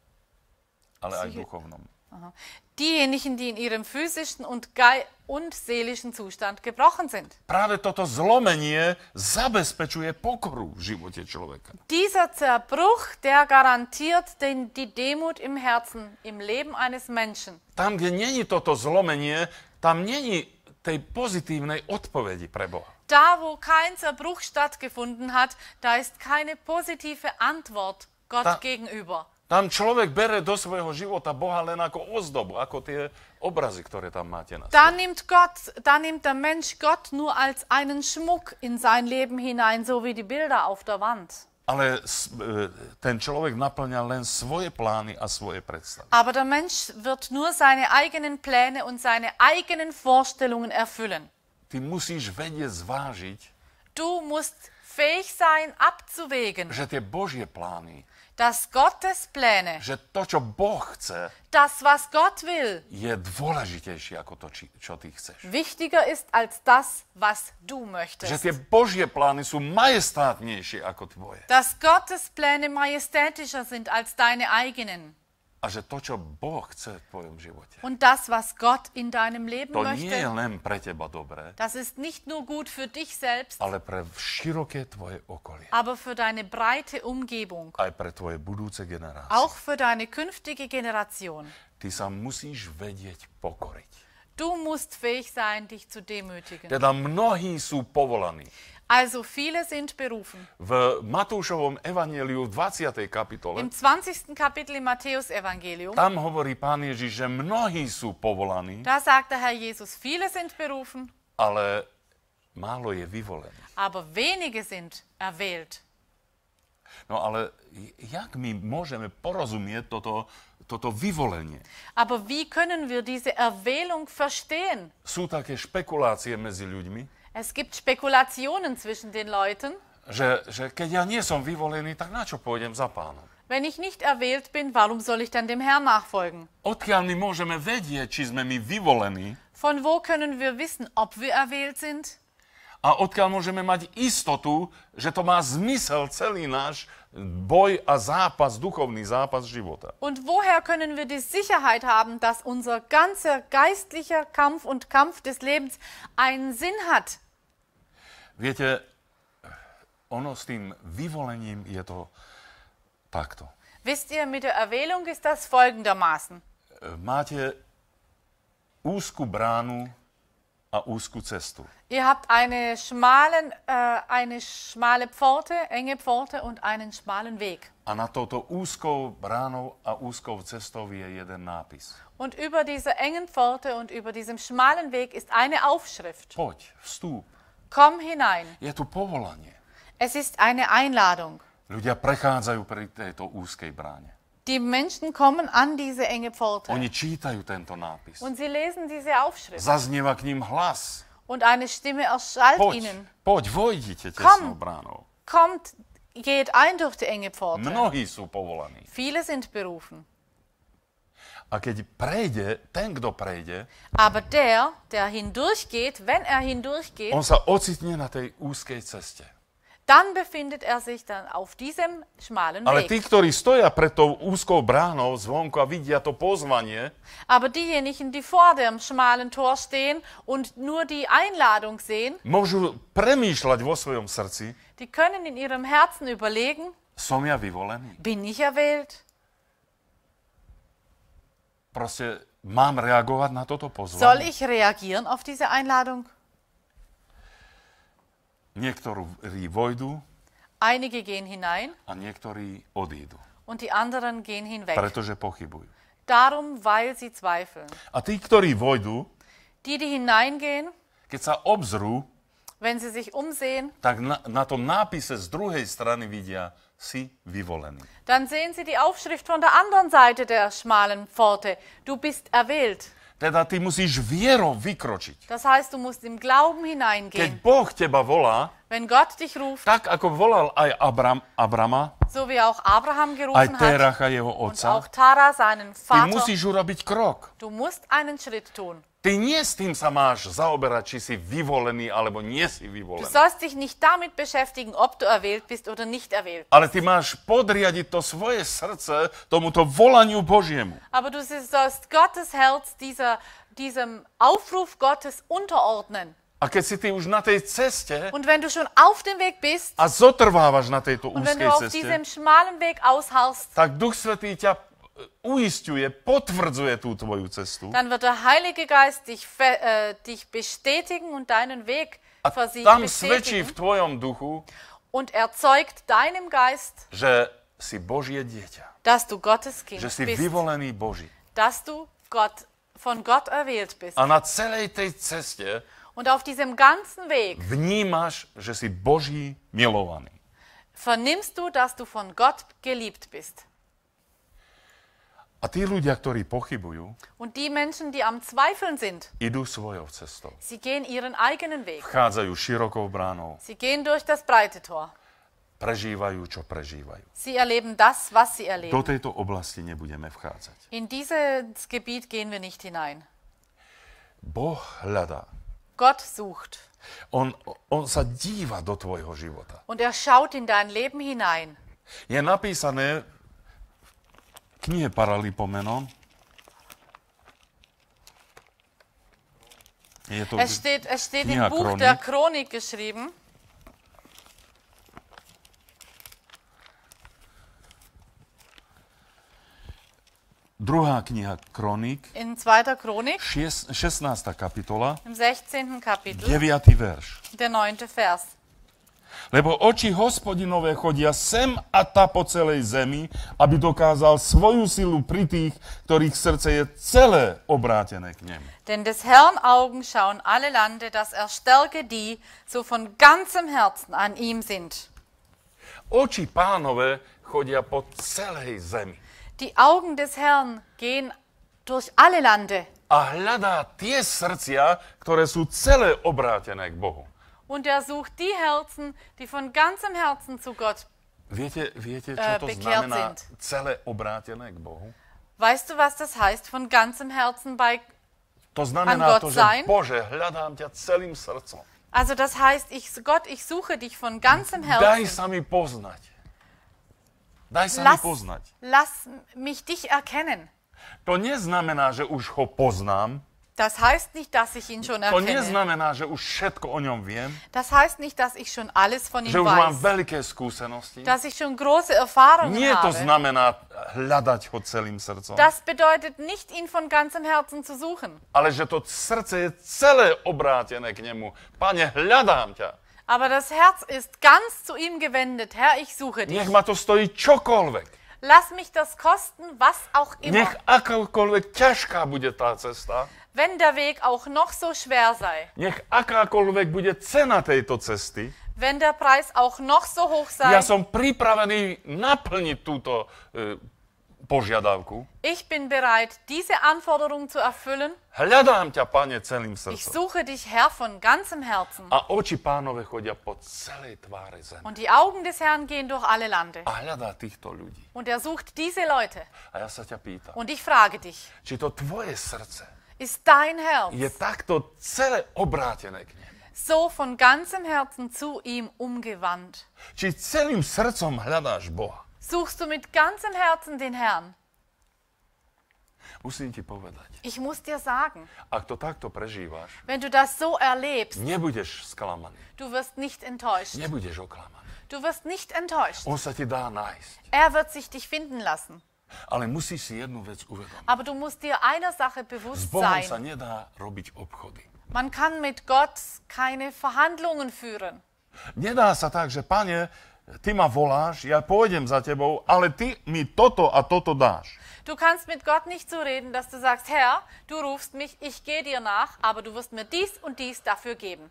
ale aj duchovnom. Aha. Diejenigen, die in ihrem physischen und, gei und seelischen Zustand gebrochen sind. Práve toto zlomenie zabezpečuje pokoru v živote človeka. Dieser Zerbruch, der garantiert den, die Demut im Herzen, im Leben eines Menschen. Tam, kde není toto zlomenie, tam není tej pozitívnej odpovedi pre Boha. Da, wo kein Zerbruch stattgefunden hat, da ist keine positive Antwort Gott Da- gegenüber. Tam človek bere do svojho života Boha len ako ozdobu, ako tie obrazy, ktoré tam máte na Da stole. nimmt Gott, da nimmt der Mensch Gott nur als einen Schmuck in sein Leben hinein, so wie die Bilder auf der Wand. Ale s- e, ten človek naplňa len svoje plány a svoje predstavy. Aber der Mensch wird nur seine eigenen Pläne und seine eigenen Vorstellungen erfüllen. Ty musíš vedieť zvážiť, Du musst fähig sein, abzuwägen, že tie Božie plány, dass Gottes Pläne, že to, čo Boh chce, das, was Gott will, je dôležitejšie ako to, či- čo ty chceš. wichtiger ist als das, was du Že möchtest. tie Božie plány sú majestátnejšie ako tvoje. Dass Gottes Pläne majestätischer sind als deine eigenen. A že to, čo Boh chce v tvojom živote, Und das, was Gott in deinem Leben to nie je möchte, len pre teba dobré, das ist nicht nur gut für dich selbst, ale pre široké tvoje okolie. aber für deine breite Umgebung, Aj pre tvoje budúce generácie. auch für deine künftige Generation. Ty sa musíš vedieť pokoriť. Du musst fähig sein, dich zu demütigen. Teda mnohí sú povolaní. Also viele sind berufen. V Matúšovom evanjeliu v dvadsiatej kapitole, Im zwanzigsten Kapitel im Matthäus-Evangelium, tam hovorí Pán Ježiš, že mnohí sú povolaní, da sagt der Herr Jesus, viele sind berufen, ale málo je vyvolených. aber wenige sind erwählt. No ale jak my môžeme porozumieť toto, toto vyvolenie? Aber wie können wir diese Erwählung verstehen? Sú také špekulácie medzi ľuďmi, Es gibt Spekulationen zwischen den Leuten. že, že keď ja nie som vyvolený, tak na čo pôjdem za Pánom? Wenn ich nicht erwählt bin, warum soll ich dann dem Herrn nachfolgen? Odkiaľ my môžeme vedieť, či sme my vyvolení Von wo können wir wissen, ob wir erwählt sind? a odkiaľ môžeme mať istotu, že to má zmysel celý náš boj a zápas, duchovný zápas života. Und woher können wir die Sicherheit haben, dass unser ganzer geistlicher Kampf und Kampf des Lebens einen Sinn hat? Viete, ono s tým vyvolením je to takto. Wisst ihr, mit der Erwählung ist das folgendermaßen. Máte úzku bránu a úzku cestu. Ihr habt eine, schmalen, äh, eine schmale Pforte, enge Pforte und einen schmalen Weg. A na touto úzkou bránou a úzkou cestou je jeden nápis. Und über dieser engen Pforte und über diesem schmalen Weg ist eine Aufschrift. Poď, vstúp. Komm hinein. Je tu povolanie. Es ist eine Einladung. Ľudia prechádzajú pri tejto úzkej bráne. Die Menschen kommen an diese enge Pforte Oni čítajú tento nápis. und sie lesen diese Aufschrift. Zaznieva k ním hlas. Und eine Stimme erschallt Poď, ihnen. poď, vojdite Komm. tesnou bránou. Kommt, geht ein durch die enge Pforte. Mnohí sú povolaní. Viele sind berufen. A keď prejde, ten, kto prejde, Aber der, der hindurchgeht, wenn er hindurchgeht, on sa ocitne na tej úzkej ceste. dann befindet er sich dann auf diesem schmalen Ale tí, Weg. ktorí stoja pred tou úzkou bránou zvonku a vidia to pozvanie, Aber diejenigen, die vor dem schmalen Tor stehen und nur die Einladung sehen, môžu premýšľať vo svojom srdci, die können in ihrem Herzen überlegen, som ja vyvolený. bin ich erwählt? Proste mám reagovať na toto Soll pozvanie. ich reagieren auf diese Einladung? Niektorí vojdu Einige gehen hinein a niektorí odídu, und die anderen gehen hinweg. pretože pochybujú. Darum, weil sie zweifeln. A tí, ktorí vojdu, Die, die hineingehen, keď sa obzrú, wenn sie sich umsehen, tak na, na tom nápise z druhej strany vidia si vyvolený. dann sehen sie die Aufschrift von der anderen Seite der schmalen Pforte. Du bist erwählt. Teda ty musíš vierou vykročiť. Das heißt, du musst im Glauben Keď hineingehen. Boh teba volá, Wenn Gott dich ruft, tak ako volal aj Abram, Abrama, so wie auch Abraham aj gerufen hat Teracha jeho und otca, auch Tara seinen ty Vater, musíš urobiť krok. du musst einen Schritt tun. Ty nie s tým sa máš zaoberať, či si vyvolený, alebo nie si Du vyvolený. sollst dich nicht damit beschäftigen, ob du erwählt bist oder nicht erwählt. Ale ty máš podriadiť to svoje srdce tomuto volaniu Božiemu. Aber du sollst Gottes Herz dieser, diesem Aufruf Gottes unterordnen. A keď si ty už na tej ceste Und wenn du schon auf dem Weg bist a zotrvávaš na tejto und wenn úzkej du auf ceste, diesem schmalen Weg ausharrst, tak Duch Svätý ťa uisťuje, potvrdzuje tú tvoju cestu. dann wird der Heilige Geist dich, fe- äh, dich bestätigen und deinen Weg A für sie tam svedčí v bestätigen tvojom duchu, und erzeugt deinem Geist, že si Božie dieťa. dass du Gottes Kind Že si bist, vyvolený Boží. dass du Gott, von Gott erwählt bist. A na celej tej ceste Und auf diesem ganzen Weg vnímaš, že si Boží milovaný. vernimmst du, dass du von Gott geliebt bist. A tí ľudia, ktorí pochybujú, Und die Menschen, die am Zweifeln sind, idú svojou cestou. sie gehen ihren eigenen Weg. Vchádzajú širokou bránou, Sie gehen durch das breite Tor. prežívajú, čo prežívajú. Sie erleben das, was sie Do erleben. tejto oblasti nebudeme vchádzať. In dieses Gebiet gehen wir nicht hinein. Boh hľadá. Gott sucht On, on sa díva do tvojho života. und er schaut in dein Leben hinein. Je napísané v knihe Paralipomenon. Je to Es steht, es steht im Kniha Buch Chronik. der Chronik geschrieben, druhá kniha Kronik, in zweiter Chronik, šies- šestnásta kapitola, im sechzehnten Kapitel, deviaty verš. der neunte Vers. Lebo oči Hospodinové chodia sem a ta po celej zemi, aby dokázal svoju silu pri tých, ktorých srdce je celé obrátené k nemu. Denn des Herrn Augen schauen alle Lande, dass er stärke die, so von ganzem Herzen an ihm sind. Oči Pánové chodia po celej zemi Die Augen des Herrn gehen durch alle Lande a hľadá tie srdcia, ktoré sú celé obrátené k Bohu. und er sucht die Herzen, die von ganzem Herzen zu Gott. Viete, viete, čo Äh, to bekehrt znamená sind. celé obrátené k Bohu? Weißt du, was das heißt, von ganzem Herzen bei... To An znamená Gott to, že sein? Bože, hľadám ťa celým srdcom. Also das heißt, ich, Gott, ich suche dich von ganzem Daj Herzen. sa mi poznať. Daj sa Lass, mi poznať. lass mich dich erkennen. To neznamená, že už ho poznám. Das heißt nicht, dass ich ihn schon To erkenne. neznamená, že už všetko o ňom viem. Das heißt nicht, dass ich schon alles von ihm Že už mám weiß. veľké skúsenosti. Dass ich schon große Erfahrungen Nie to habe. znamená hľadať ho celým srdcom. Das bedeutet nicht, ihn von ganzem Herzen zu suchen. Ale že to srdce je celé obrátené k nemu. Pane, hľadám ťa. Aber das Herz ist ganz zu ihm gewendet. Herr, ich suche dich. Nech ma to stojí čokoľvek. Lass mich das kosten, was auch immer. Nech akákoľvek ťažká bude tá cesta. Wenn der Weg auch noch so schwer sei. Nech akákoľvek bude cena tejto cesty. Wenn der Preis auch noch so hoch sei. Ja som pripravený naplniť túto e, požiadavku. Ich bin bereit, diese Anforderung zu erfüllen. Hľadám ťa, Pane, celým Ich srdcom. suche dich, Herr, von ganzem Herzen. A oči Pánove chodia po celej tváre zemi. Und die Augen des Herrn gehen durch alle Lande. A hľadá týchto ľudí. Und er sucht diese Leute. A ja sa ťa pýtam, Und ich frage dich, či to tvoje srdce ist dein je Herz takto celé obrátené k nemu? so von ganzem Herzen zu ihm umgewandt? Či celým srdcom hľadáš Boha? Suchst du mit ganzem Herzen den Herrn? Musím ti povedať, Ich muss dir sagen, ak to takto prežívaš, wenn du das so erlebst, nebudeš sklamaný, du wirst nicht enttäuscht. nebudeš oklamaný. Du wirst nicht enttäuscht. On sa ti dá nájsť. Er wird sich dich finden lassen. Ale musíš si jednu vec uvedomiť. Aber du musst dir einer Sache S bewusst Bohom sa sein. nedá robiť obchody. Man kann mit Gott keine Verhandlungen führen. Nedá sa tak, že Pane, ty ma voláš, ja pôjdem za tebou, ale ty mi toto a toto dáš. Du kannst mit Gott nicht so reden, dass du sagst, Herr, du rufst mich, ich gehe dir nach, aber du wirst mir dies und dies dafür geben.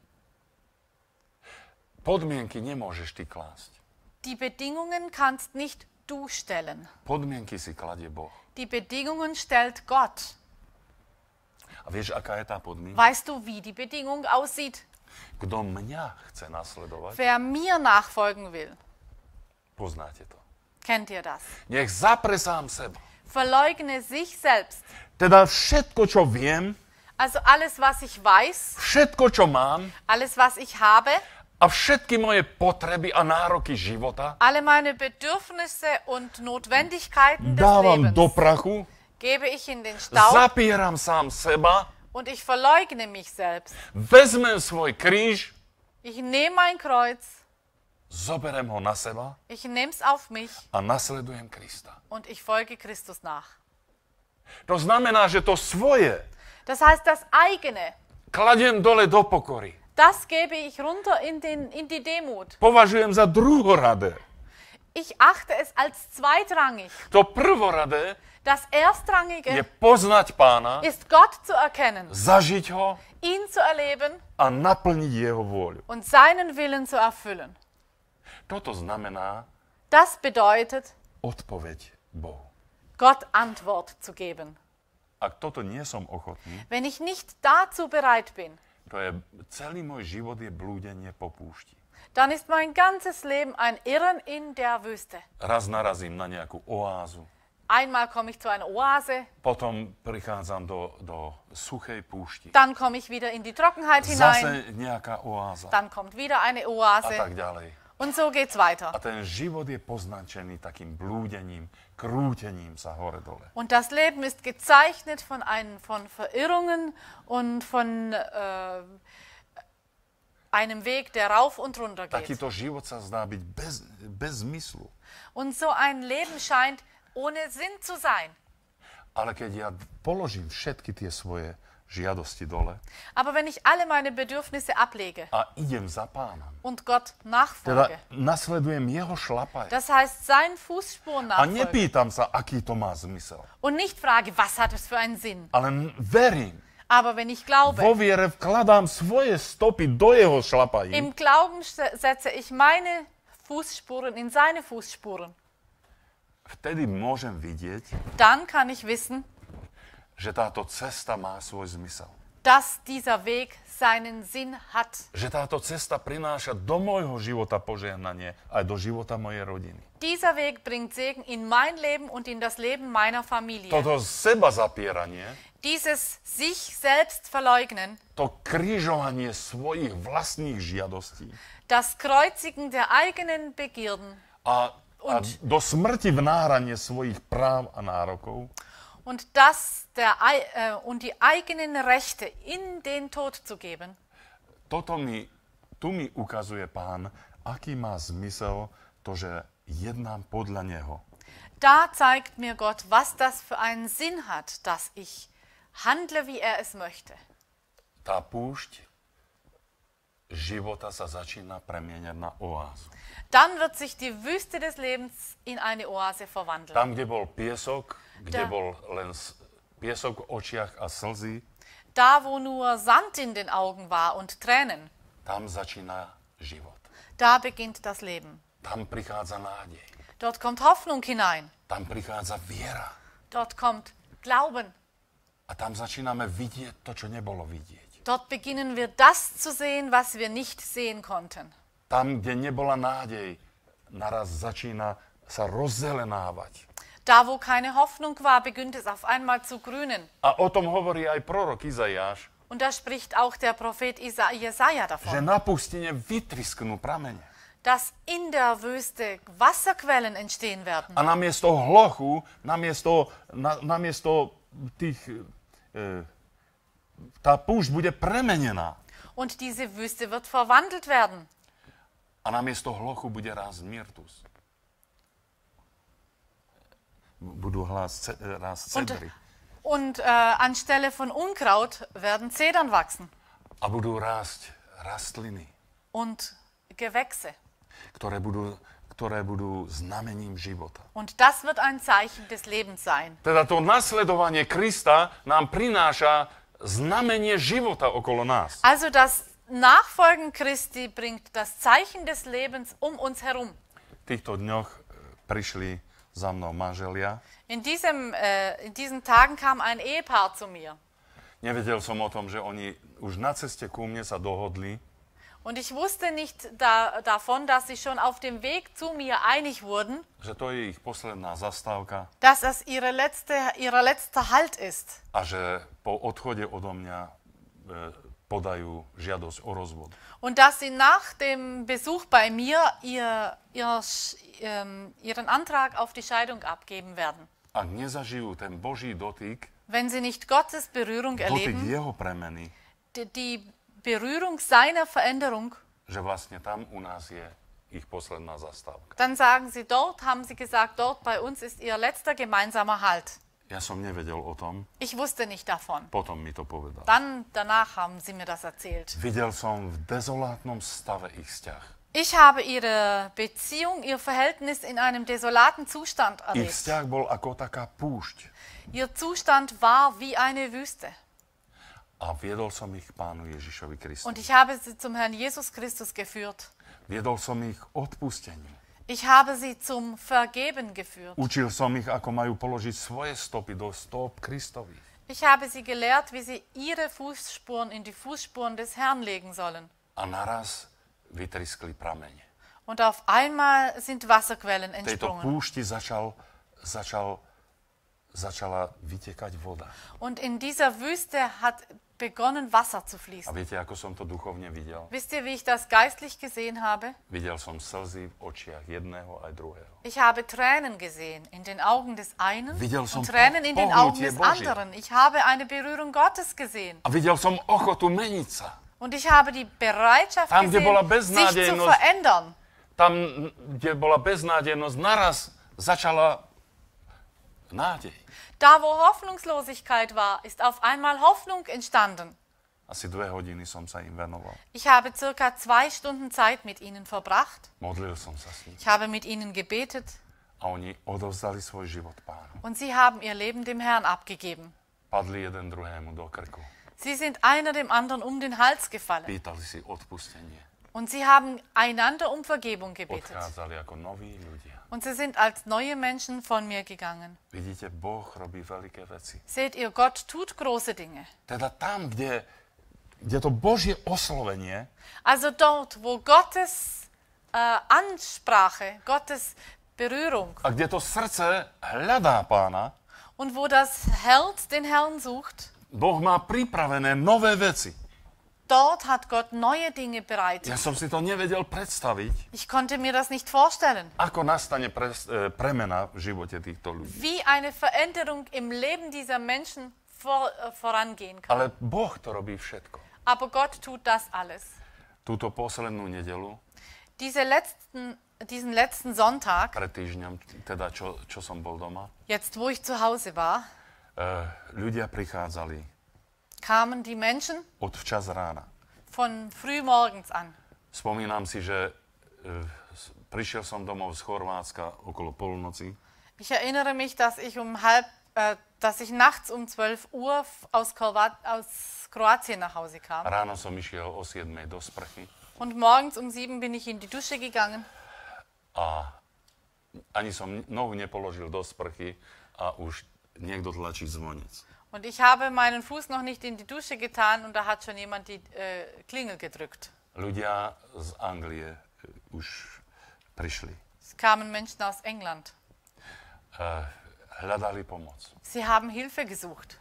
Podmienky nemôžeš ty klásť. Die Bedingungen kannst nicht du stellen. Podmienky si kladie Boh. Die Bedingungen stellt Gott. A vieš, aká je tá podmienka? Weißt du, wie die Bedingung aussieht? Kto mňa chce nasledovať, wer mir nachfolgen will, poznáte to. kennt ihr das? Nech zapre sám seba. Verleugne sich selbst. Teda všetko, čo viem, Also alles, was ich weiß, všetko, čo mám alles, was ich habe, a všetky moje potreby a nároky života alle meine Bedürfnisse und Notwendigkeiten des dávam Lebens do prachu, gebe ich in den Staub zapieram sám seba, und ich verleugne mich selbst. vezmem svoj kríž, Ich nehme mein Kreuz, zoberem ho na seba ich nehme es auf mich a nasledujem Krista. und ich folge Christus nach. To znamená, že to svoje Das heißt, das eigene, kladiem dole do pokory. das gebe ich runter in, den, in die Demut. Považujem za druhoradé. Ich achte es als zweitrangig. To prvoradé Das je Erstrangige poznať Pána, ist Gott zu erkennen, zažiť ho ihn zu erleben a naplniť jeho vôľu. und seinen Willen zu erfüllen. Toto znamená Das bedeutet, odpoveď Bohu. Gott Antwort zu geben. Ak toto nie som ochotný, Wenn ich nicht dazu bereit bin, to je, celý môj život je blúdenie po púšti. dann ist mein ganzes Leben ein Irren in der Wüste. Raz narazím na nejakú oázu, Einmal komme ich zu einer Oase, potom prichádzam do, do suchej púšti. dann komme ich wieder in die Trockenheit hinein, Zase nejaká oáza dann kommt wieder eine a Oase tak ďalej. und so geht's weiter. A ten život je poznačený takým blúdením, krútením sa hore-dole. Und das Leben ist gezeichnet von, einen, von Verirrungen und von äh, einem Weg, der rauf und runter geht. Takýto život sa zdá byť bez, bez zmyslu. Und so ein Leben scheint ohne Sinn zu sein. Ale keď ja položím všetky tie svoje žiadosti dole Aber wenn ich alle meine Bedürfnisse ablege a idem za Pánom, und Gott teda nachfolge, nasledujem jeho šlapaj das heißt seinen Fußspuren a nachfolge nepýtam sa, aký to má zmysel, und nicht frage, was hat es für einen Sinn. ale verím, Aber wenn ich glaube, vo viere vkladám svoje stopy do jeho šlapají, im Glauben se- setze ich meine Fußspuren in seine Fußspuren, vtedy môžem vidieť, dann kann ich wissen, že táto cesta má svoj zmysel. dass dieser Weg seinen Sinn hat. Že táto cesta prináša do môjho života požehnanie, aj do života mojej rodiny. Dieser Weg bringt Segen in mein Leben und in das Leben meiner Familie. Toto seba zapieranie, Dieses sich selbst verleugnen, to krížovanie svojich vlastných žiadostí das Kreuzigen der eigenen Begierden a, a Und- do smrti vnáhranie svojich práv a nárokov, und das der, ei- äh, und die eigenen Rechte in den Tod zu geben, toto mi, tu mi ukazuje Pán, aký má zmysel to, že jednám podľa Neho. da zeigt mir Gott, was das für einen Sinn hat, dass ich handle, wie er es möchte. Tá púšť života sa začína premieňať na oázu. Dann wird sich die Wüste des Lebens in eine Oase verwandeln. Tam, kde bol piesok, kde Da. bol len s- piesok v očiach a slzy, Da, wo nur Sand in den Augen war und Tränen, tam začína život. da beginnt das Leben. Tam prichádza nádej. Dort kommt Hoffnung hinein. Tam prichádza viera. Dort kommt Glauben. A tam začíname vidieť to, čo nebolo vidieť. Dort beginnen wir das zu sehen, was wir nicht sehen konnten. Tam, kde nebola nádej, naraz začína sa rozzelenávať. Da, wo keine Hoffnung war, beginnt es auf einmal zu grünen. A o tom hovorí aj prorok Izaiáš, Und da spricht auch der Prophet Isa- Jesaja že davon, na pustine vytrisknú pramene. dass in der Wüste Wasserquellen entstehen werden. A namiesto hlochu, namiesto, na, namiesto tých... E, tá púšť bude premenená. Und diese Wüste wird verwandelt werden. A namiesto hlochu bude rásť myrtus. Budú hlas, rásť Und, cedry. und äh, anstelle von Unkraut werden Zedern wachsen A budú rásť rastliny, und Gewächse. ktoré budú, ktoré budú znamením života. Und das wird ein Zeichen des Lebens sein. Teda to nasledovanie Krista nám prináša znamenie života okolo nás. Also das Nachfolgen Christi bringt das Zeichen des Lebens um uns herum. V týchto dňoch e, prišli za mnou manželia. In, diesem, äh, in diesen Tagen kam ein Ehepaar zu mir. Nevedel som o tom, že oni už na ceste ku mne sa dohodli, Und ich wusste nicht da, davon, dass sie schon auf dem Weg zu mir einig wurden, že to je ich posledná zastávka dass das ihre letzte, ihr letzter Halt ist. a že po odchode odo mňa e, podajú žiadosť o rozvod. Und dass sie nach dem Besuch bei mir ihr, ihr, ähm, ihren Antrag auf die Scheidung abgeben werden. Ak nezažijú ten Boží dotyk, Wenn sie nicht Gottes Berührung dotyk erleben, jeho premeny, die, die Berührung seiner Veränderung, že vlastne tam u nás je ich posledná zastávka. dann sagen sie, dort haben sie gesagt, dort bei uns ist ihr letzter gemeinsamer Halt. Ja som nevedel o tom, Ich wusste nicht davon. potom mi to povedal. Dann, danach haben sie mir das erzählt. Videl som v dezolátnom stave ich vzťah. Ich habe ihre Beziehung, ihr Verhältnis in einem desolaten Zustand Ich erlebt. vzťah bol ako taká púšť. Ihr Zustand war wie eine Wüste. A viedol som ich k Pánu Ježišovi Kristu. Und ich habe sie zum Herrn Jesus Christus geführt. Viedol som ich k odpusteniu. Ich habe sie zum Vergeben geführt. Učil som ich, ako majú položiť svoje stopy do stop Kristových. Ich habe sie gelehrt, wie sie ihre Fußspuren in die Fußspuren des Herrn legen sollen. A naraz vytriskli pramene. Und auf einmal sind Wasserquellen V tejto entsprungen. púšti začal, začal, začala vytekať voda. Und in dieser Wüste hat begonnen, Wasser zu A fließen. viete, ako som to duchovne videl? Wisst ihr, wie ich das geistlich gesehen habe? Videl som slzy v očiach jedného aj druhého. Ich habe Tränen gesehen in den Augen des einen Videl som und Tränen in den Augen pohnutie des Božie. anderen. Ich habe eine Berührung Gottes gesehen. A videl som ochotu meniť sa. Und ich habe die Bereitschaft Tam, kde bola gesehen, sich zu beznádejnosť. verändern. Tam, kde bola beznádejnosť, naraz začala nádej. Da, wo Hoffnungslosigkeit war, ist auf einmal Hoffnung entstanden. Asi dve hodiny som sa im venoval. Ich habe circa zwei Stunden Zeit mit ihnen verbracht. Modlil som sa s nimi. Ich habe mit ihnen gebetet A oni odovzdali svoj život Pánu. und sie haben ihr Leben dem Herrn abgegeben. Padli jeden druhému do krku. Sie sind einer dem anderen um den Hals gefallen Pýtali si odpustenie. und sie haben einander um Vergebung gebetet. Odchádzali ako noví ľudia. Und sie sind als neue Menschen von mir gegangen. Vidíte, Boh robí veľké veci. Seht ihr, Gott tut große Dinge. Teda tam, kde, kde to Božie oslovenie Also dort, wo Gottes äh, Ansprache, Gottes Berührung a kde to srdce hľadá Pána, und wo das Herz den Herrn sucht, Boh má pripravené nové veci. dort hat Gott neue Dinge Ja bereitet. som si to nevedel predstaviť, Ich konnte mir das nicht vorstellen. ako nastane pre, e, premena v živote týchto ľudí. Wie eine Veränderung im Leben dieser Menschen vor, äh, vorangehen kann. Ale Boh to robí všetko. Aber Gott tut das alles. Túto poslednú nedelu, Diese letzten, diesen letzten Sonntag, pred týždňom, teda čo, čo som bol doma, jetzt wo ich zu Hause war, e, ľudia prichádzali kamen die Menschen od včas rána. von frühmorgens an. Spomínam si, že e, s- prišiel som domov z Chorvátska okolo polnoci. Ich erinnere mich, dass ich um halb, äh, dass ich nachts um zwölf Uhr f- aus, Korvat, aus Kroatien nach Hause kam. Ráno som išiel o siedmej do sprchy Und morgens um sieben bin ich in die Dusche gegangen a ani som nohu nepoložil do sprchy a už niekto tlačí zvonec. und ich habe meinen Fuß noch nicht in die Dusche getan und da hat schon jemand die äh, Klingel gedrückt. Ľudia z Anglie e, už prišli. Es kamen Menschen aus England. E, hľadali pomoc. Sie haben Hilfe gesucht.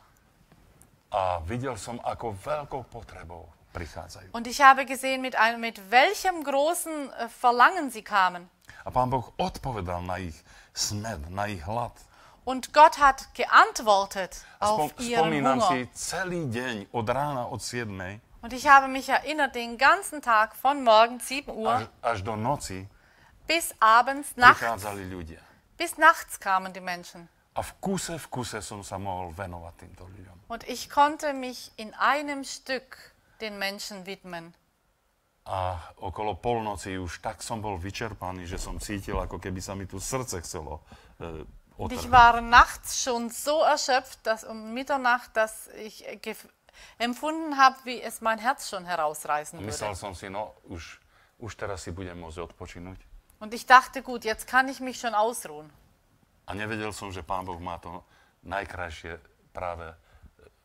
A videl som, ako veľkou potrebou prichádzajú. Und ich habe gesehen, mit, einem, mit welchem großen äh, Verlangen sie kamen. A Pán Boh odpovedal na ich smed, na ich hlad. Und Gott hat geantwortet A auf spom- ihren spomínam Hunger. si celý deň od rána od siedmej Und ich habe mich erinnert, den ganzen Tag von morgens sieben až, Uhr až do noci bis abends, nachts, prichádzali ľudia. bis nachts kamen die Menschen. A v kuse, v kuse som sa mohol venovať týmto ľuďom. Und ich konnte mich in einem Stück den Menschen widmen. A okolo polnoci už tak som bol vyčerpaný, že som cítil, ako keby sa mi tu srdce chcelo e, Und ich otrhnúť. war nachts schon so erschöpft, dass um Mitternacht, dass ich äh, gef- empfunden habe, wie es mein Herz schon herausreißen Myslel würde. som si, no už, už teraz si budem môcť odpočinúť. Und ich dachte, gut, jetzt kann ich mich schon ausruhen. A nevedel som, že Pán Boh má to najkrajšie práve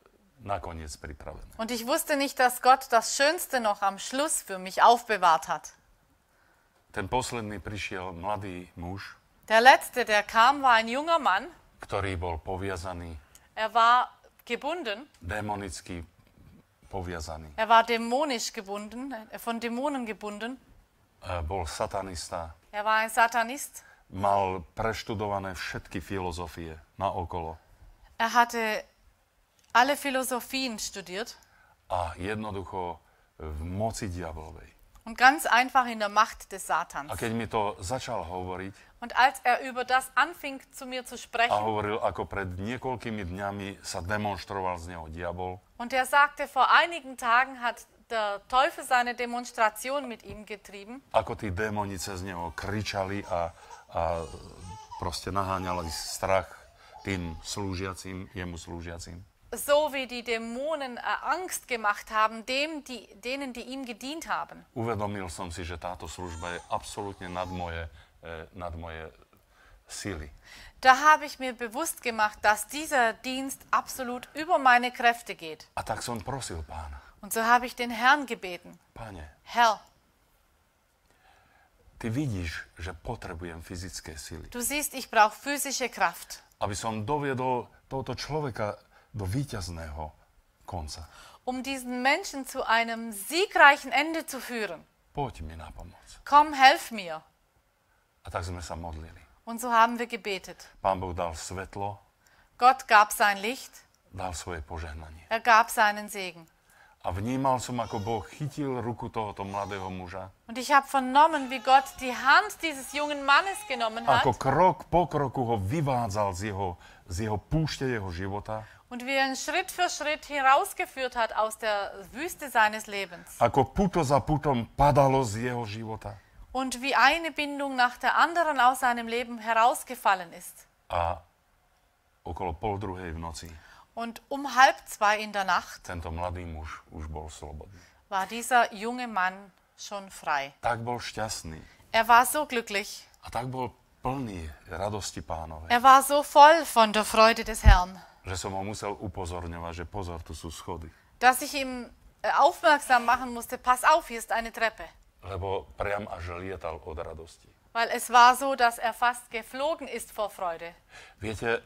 nakoniec pripravené. Und ich wusste nicht, dass Gott das Schönste noch am Schluss für mich aufbewahrt hat. Ten posledný prišiel mladý muž, Der letzte, der kam, war ein junger Mann. ktorý bol poviazaný, Er war gebunden. démonicky poviazaný. Er war dämonisch gebunden, äh, von Dämonen gebunden. E, Bol satanista, Er war ein Satanist. mal preštudované všetky filozofie naokolo Er hatte alle Philosophien studiert a jednoducho v moci diablovej. und ganz einfach in der Macht des A Satans. keď mi to začal hovoriť Und als er über das anfing, zu mir zu a sprechen, hovoril, ako pred niekoľkými dňami sa demonstroval z neho diabol, und er sagte, vor einigen Tagen hat der Teufel seine Demonstration mit ihm getrieben, ako tí démoni cez neho kričali a, a proste naháňali strach tým slúžiacim, jemu slúžiacim. so wie die Dämonen äh, Angst gemacht haben, dem, die, denen, die ihm gedient haben. Uvedomil som si, že táto služba je absolútne nad moje, eh, nad moje síly. Da habe ich mir bewusst gemacht, dass dieser Dienst absolut über meine Kräfte geht. A tak som prosil pána, Und so habe ich den Herrn gebeten. Pane, Herr, ty vidíš, že potrebujem fyzické síly, du siehst, ich brauche physische Kraft, aby som doviedol tohoto človeka do víťazného konca. um diesen Menschen zu einem siegreichen Ende zu führen. Poď mi na pomoc. Komm, helf mir. A tak sme sa modlili. Und so haben wir gebetet. Pán Boh dal svetlo, Gott gab sein Licht, dal svoje požehnanie. er gab seinen Segen. A vnímal som, ako Boh chytil ruku tohoto mladého muža. Und ich habe vernommen, wie Gott die Hand dieses jungen Mannes genommen hat Ako krok po kroku ho vyvádzal z jeho, z jeho púšte jeho života. und wie er ihn Schritt für Schritt herausgeführt hat aus der Wüste seines Lebens. Ako puto za putom padalo z jeho života. Und wie eine Bindung nach der anderen aus seinem Leben herausgefallen ist. A okolo pol druhej v noci Und um halb zwei in der Nacht tento mladý muž už bol slobodný. war dieser junge Mann schon frei. Tak bol šťastný Er war so glücklich. a tak bol plný radosti Pánovej, Er war so voll von der Freude des Herrn, že som ho musel upozorňovať, že pozor, tu sú schody. dass ich ihm äh, aufmerksam machen musste, pass auf, hier ist eine Treppe. Lebo priam až lietal od radosti. Weil es war so, dass er fast geflogen ist vor Freude. Viete,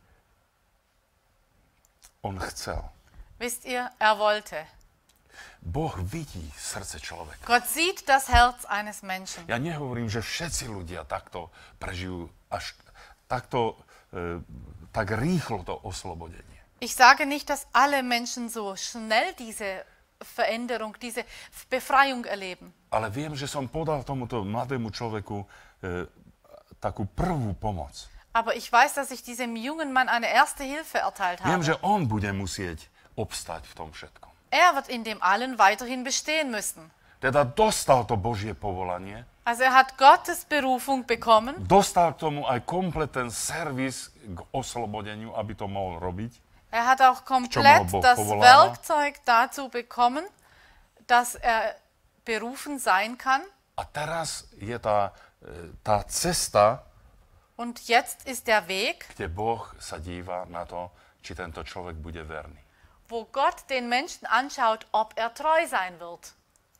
on chcel. Wisst ihr, er wollte. Boh vidí srdce človeka. Gott sieht das Herz eines Menschen. Ja nehovorím, že všetci ľudia takto prežijú až takto, e, tak rýchlo to oslobodenie. Ich sage nicht, dass alle Menschen so schnell diese Veränderung, diese Befreiung erleben. Ale viem, že som podal tomuto mladému človeku e, takú prvú pomoc. Aber ich weiß, dass ich diesem jungen Mann eine erste Hilfe erteilt Viem, habe. že on bude musieť obstať v tom všetkom. Er wird in dem allen weiterhin bestehen müssen. Teda dostal to Božie povolanie, Also er hat Gottes Berufung bekommen. dostal k tomu aj komplet ten servis k oslobodeniu, aby to mohol robiť. Er hat auch Boh komplett das povolával. Werkzeug dazu bekommen, dass er berufen sein kann. A teraz je tá, e, tá cesta, Und jetzt ist der Weg, kde Boh sa díva na to, či tento človek bude verný. wo Gott den Menschen anschaut, ob er treu sein wird.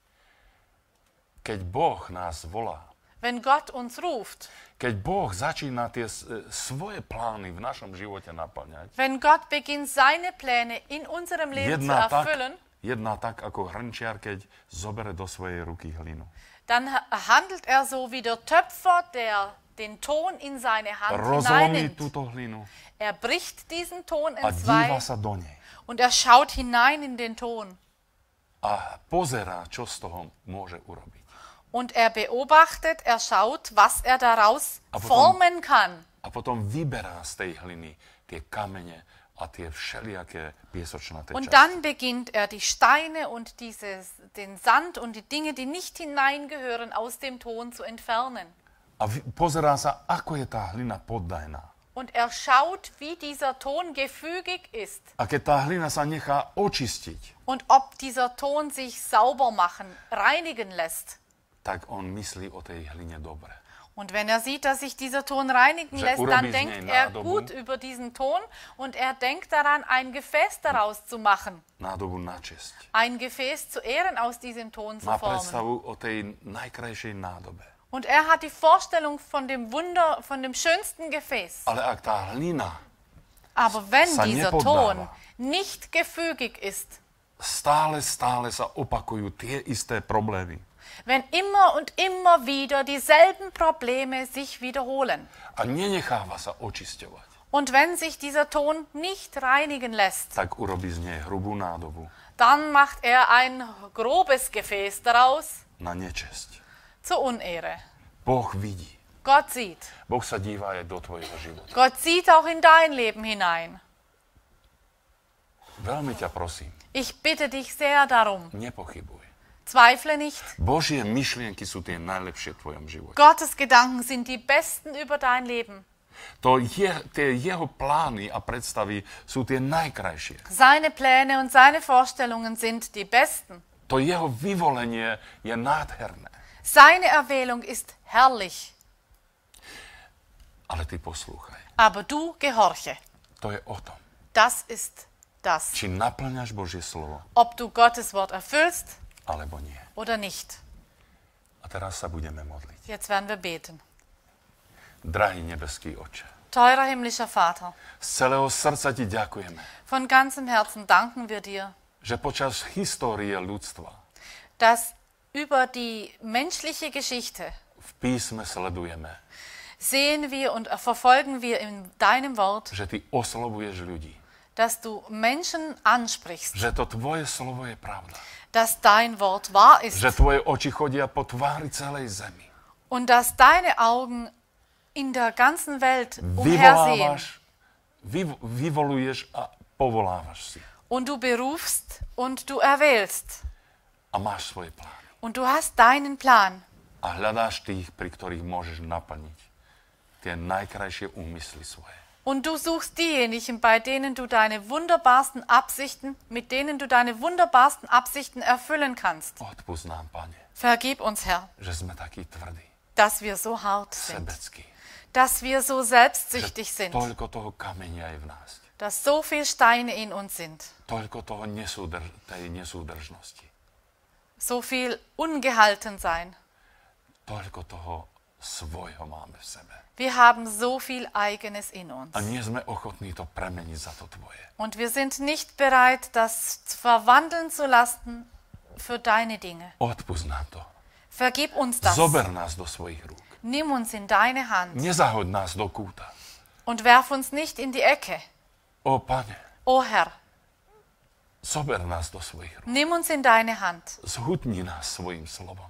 Keď Boh nás volá, Wenn Gott uns ruft, keď Boh začína tie s- e, svoje plány v našom živote naplňať, wenn Gott beginnt, seine Pläne in unserem Leben zu jedná tak, erfüllen, jedná tak ako hrnčiar, keď zobere do svojej ruky hlinu. dann ha- handelt er so wie der Töpfer, der den Ton in seine Hand Rozlomí hineinnimmt. túto hlinu Er bricht diesen Ton a in zwei díva sa do nej. und er schaut hinein in den Ton. A pozerá, čo z toho môže urobiť. Und er beobachtet, er schaut, was er daraus Aber von- formen kann. A potom vyberá z tej hliny tie kamene a tie všelijaké piesočnaté Und časti. dann beginnt er die Steine und dieses, den Sand und die Dinge, die nicht hineingehören, aus dem Ton zu entfernen. A vy- pozerá sa, ako je tá hlina poddajná. Und er schaut, wie dieser Ton gefügig ist A keď tá hlina sa nechá očistiť, und ob dieser Ton sich sauber machen, reinigen lässt. tak on myslí o tej hline dobre. Und wenn er sieht, dass sich dieser Ton reinigen Že lässt, urobí dann z nej denkt er nádobu. gut über diesen Ton und er denkt daran, ein Gefäß daraus zu machen. Nádobu na česť. Ein Gefäß zu Ehren aus diesem Ton zu Má formen. predstavu o tej najkrajšej nádobe. Und er hat die Vorstellung von dem Wunder, von dem schönsten Gefäß. Ale ak tá hlina Aber wenn sa dieser nepoddáva. Ton nicht gefügig ist, stále, stále sa opakujú tie isté problémy. wenn immer und immer wieder dieselben Probleme sich wiederholen A nenecháva sa očisťovať. und wenn sich dieser Ton nicht reinigen lässt, Tak urobí z nej hrubú nádobu dann macht er ein grobes Gefäß daraus na nečesť. zur Unehre. Boh vidí. Gott sieht. Boh sa díva aj do tvojho života. Gott sieht auch in dein Leben hinein. Veľmi ťa prosím, Ich bitte dich sehr darum, nepochybuj. zweifle nicht. Božie myšlienky sú tie najlepšie v tvojom živote. Gottes Gedanken sind die besten über dein Leben. To je, tie jeho plány a predstavy sú tie najkrajšie. Seine Pläne und seine Vorstellungen sind die besten. To jeho vyvolenie je nádherné. Seine Erwählung ist herrlich. Ale ty poslúchaj. Aber du gehorche. To je o tom. Das ist das. Či naplňaš Božie slovo, Ob du Gottes Wort erfüllst alebo nie. oder nicht. A teraz sa budeme modliť. Jetzt werden wir beten. Drahý nebeský Oče, Teurer himmlischer Vater, z celého srdca ti ďakujeme, von ganzem Herzen danken wir dir, že počas histórie ľudstva dass über die menschliche Geschichte v písme sledujeme, sehen wir und verfolgen wir in deinem Wort, že ty oslovuješ ľudí, dass du Menschen ansprichst, že to tvoje slovo je pravda, dass dein Wort wahr ist že tvoje oči chodia po tvári celej zemi. und dass deine Augen in der ganzen Welt umhersehen Vyvolávaš, vyv, vyvoluješ a povolávaš si. und du berufst und du erwählst A máš svoje plány. und du hast deinen Plan A hľadáš tých, pri ktorých môžeš naplniť tie najkrajšie úmysly svoje. und du suchst diejenigen, bei denen du deine wunderbarsten Absichten, mit denen du deine wunderbarsten Absichten erfüllen kannst. Odpusť nám, Pane, Vergib uns, Herr, že sme takí tvrdí, dass wir so hart sind, sebeckí. dass wir so selbstsüchtig sind, Toľko toho kamenia je v nás. dass so viel Steine in uns sind, Toľko toho nesúdrž, tej nesúdržnosti. so viel ungehalten sein. Toľko toho svojho máme v sebe. Wir haben so viel Eigenes in uns. A nie sme ochotní to premeniť za to tvoje. Und wir sind nicht bereit, das verwandeln zu lassen für deine Dinge. Odpusť nám to. Vergib uns das. Zober nás do svojich rúk. Nimm uns in deine Hand Nezahoď nás do kúta. und werf uns nicht in die Ecke. O Pane, O Herr, zober nás do svojich rúk. nimm uns in deine Hand. Zhutni nás svojim slovom.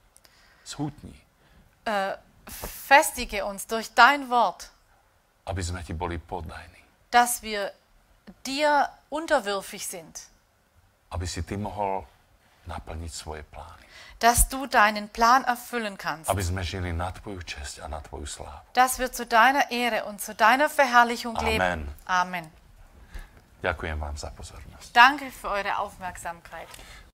Zhutni, Äh, festige uns durch dein Wort, aby sme ti boli poddajní. dass wir dir unterwürfig sind, Aby si ty mohol naplniť svoje plány. dass du deinen Plan erfüllen kannst, Aby sme žili na tvoju česť a na tvoju slávu. dass wir zu deiner Ehre und zu deiner Verherrlichung Amen. leben. Amen. Ďakujem vám za pozornosť. Danke für eure Aufmerksamkeit.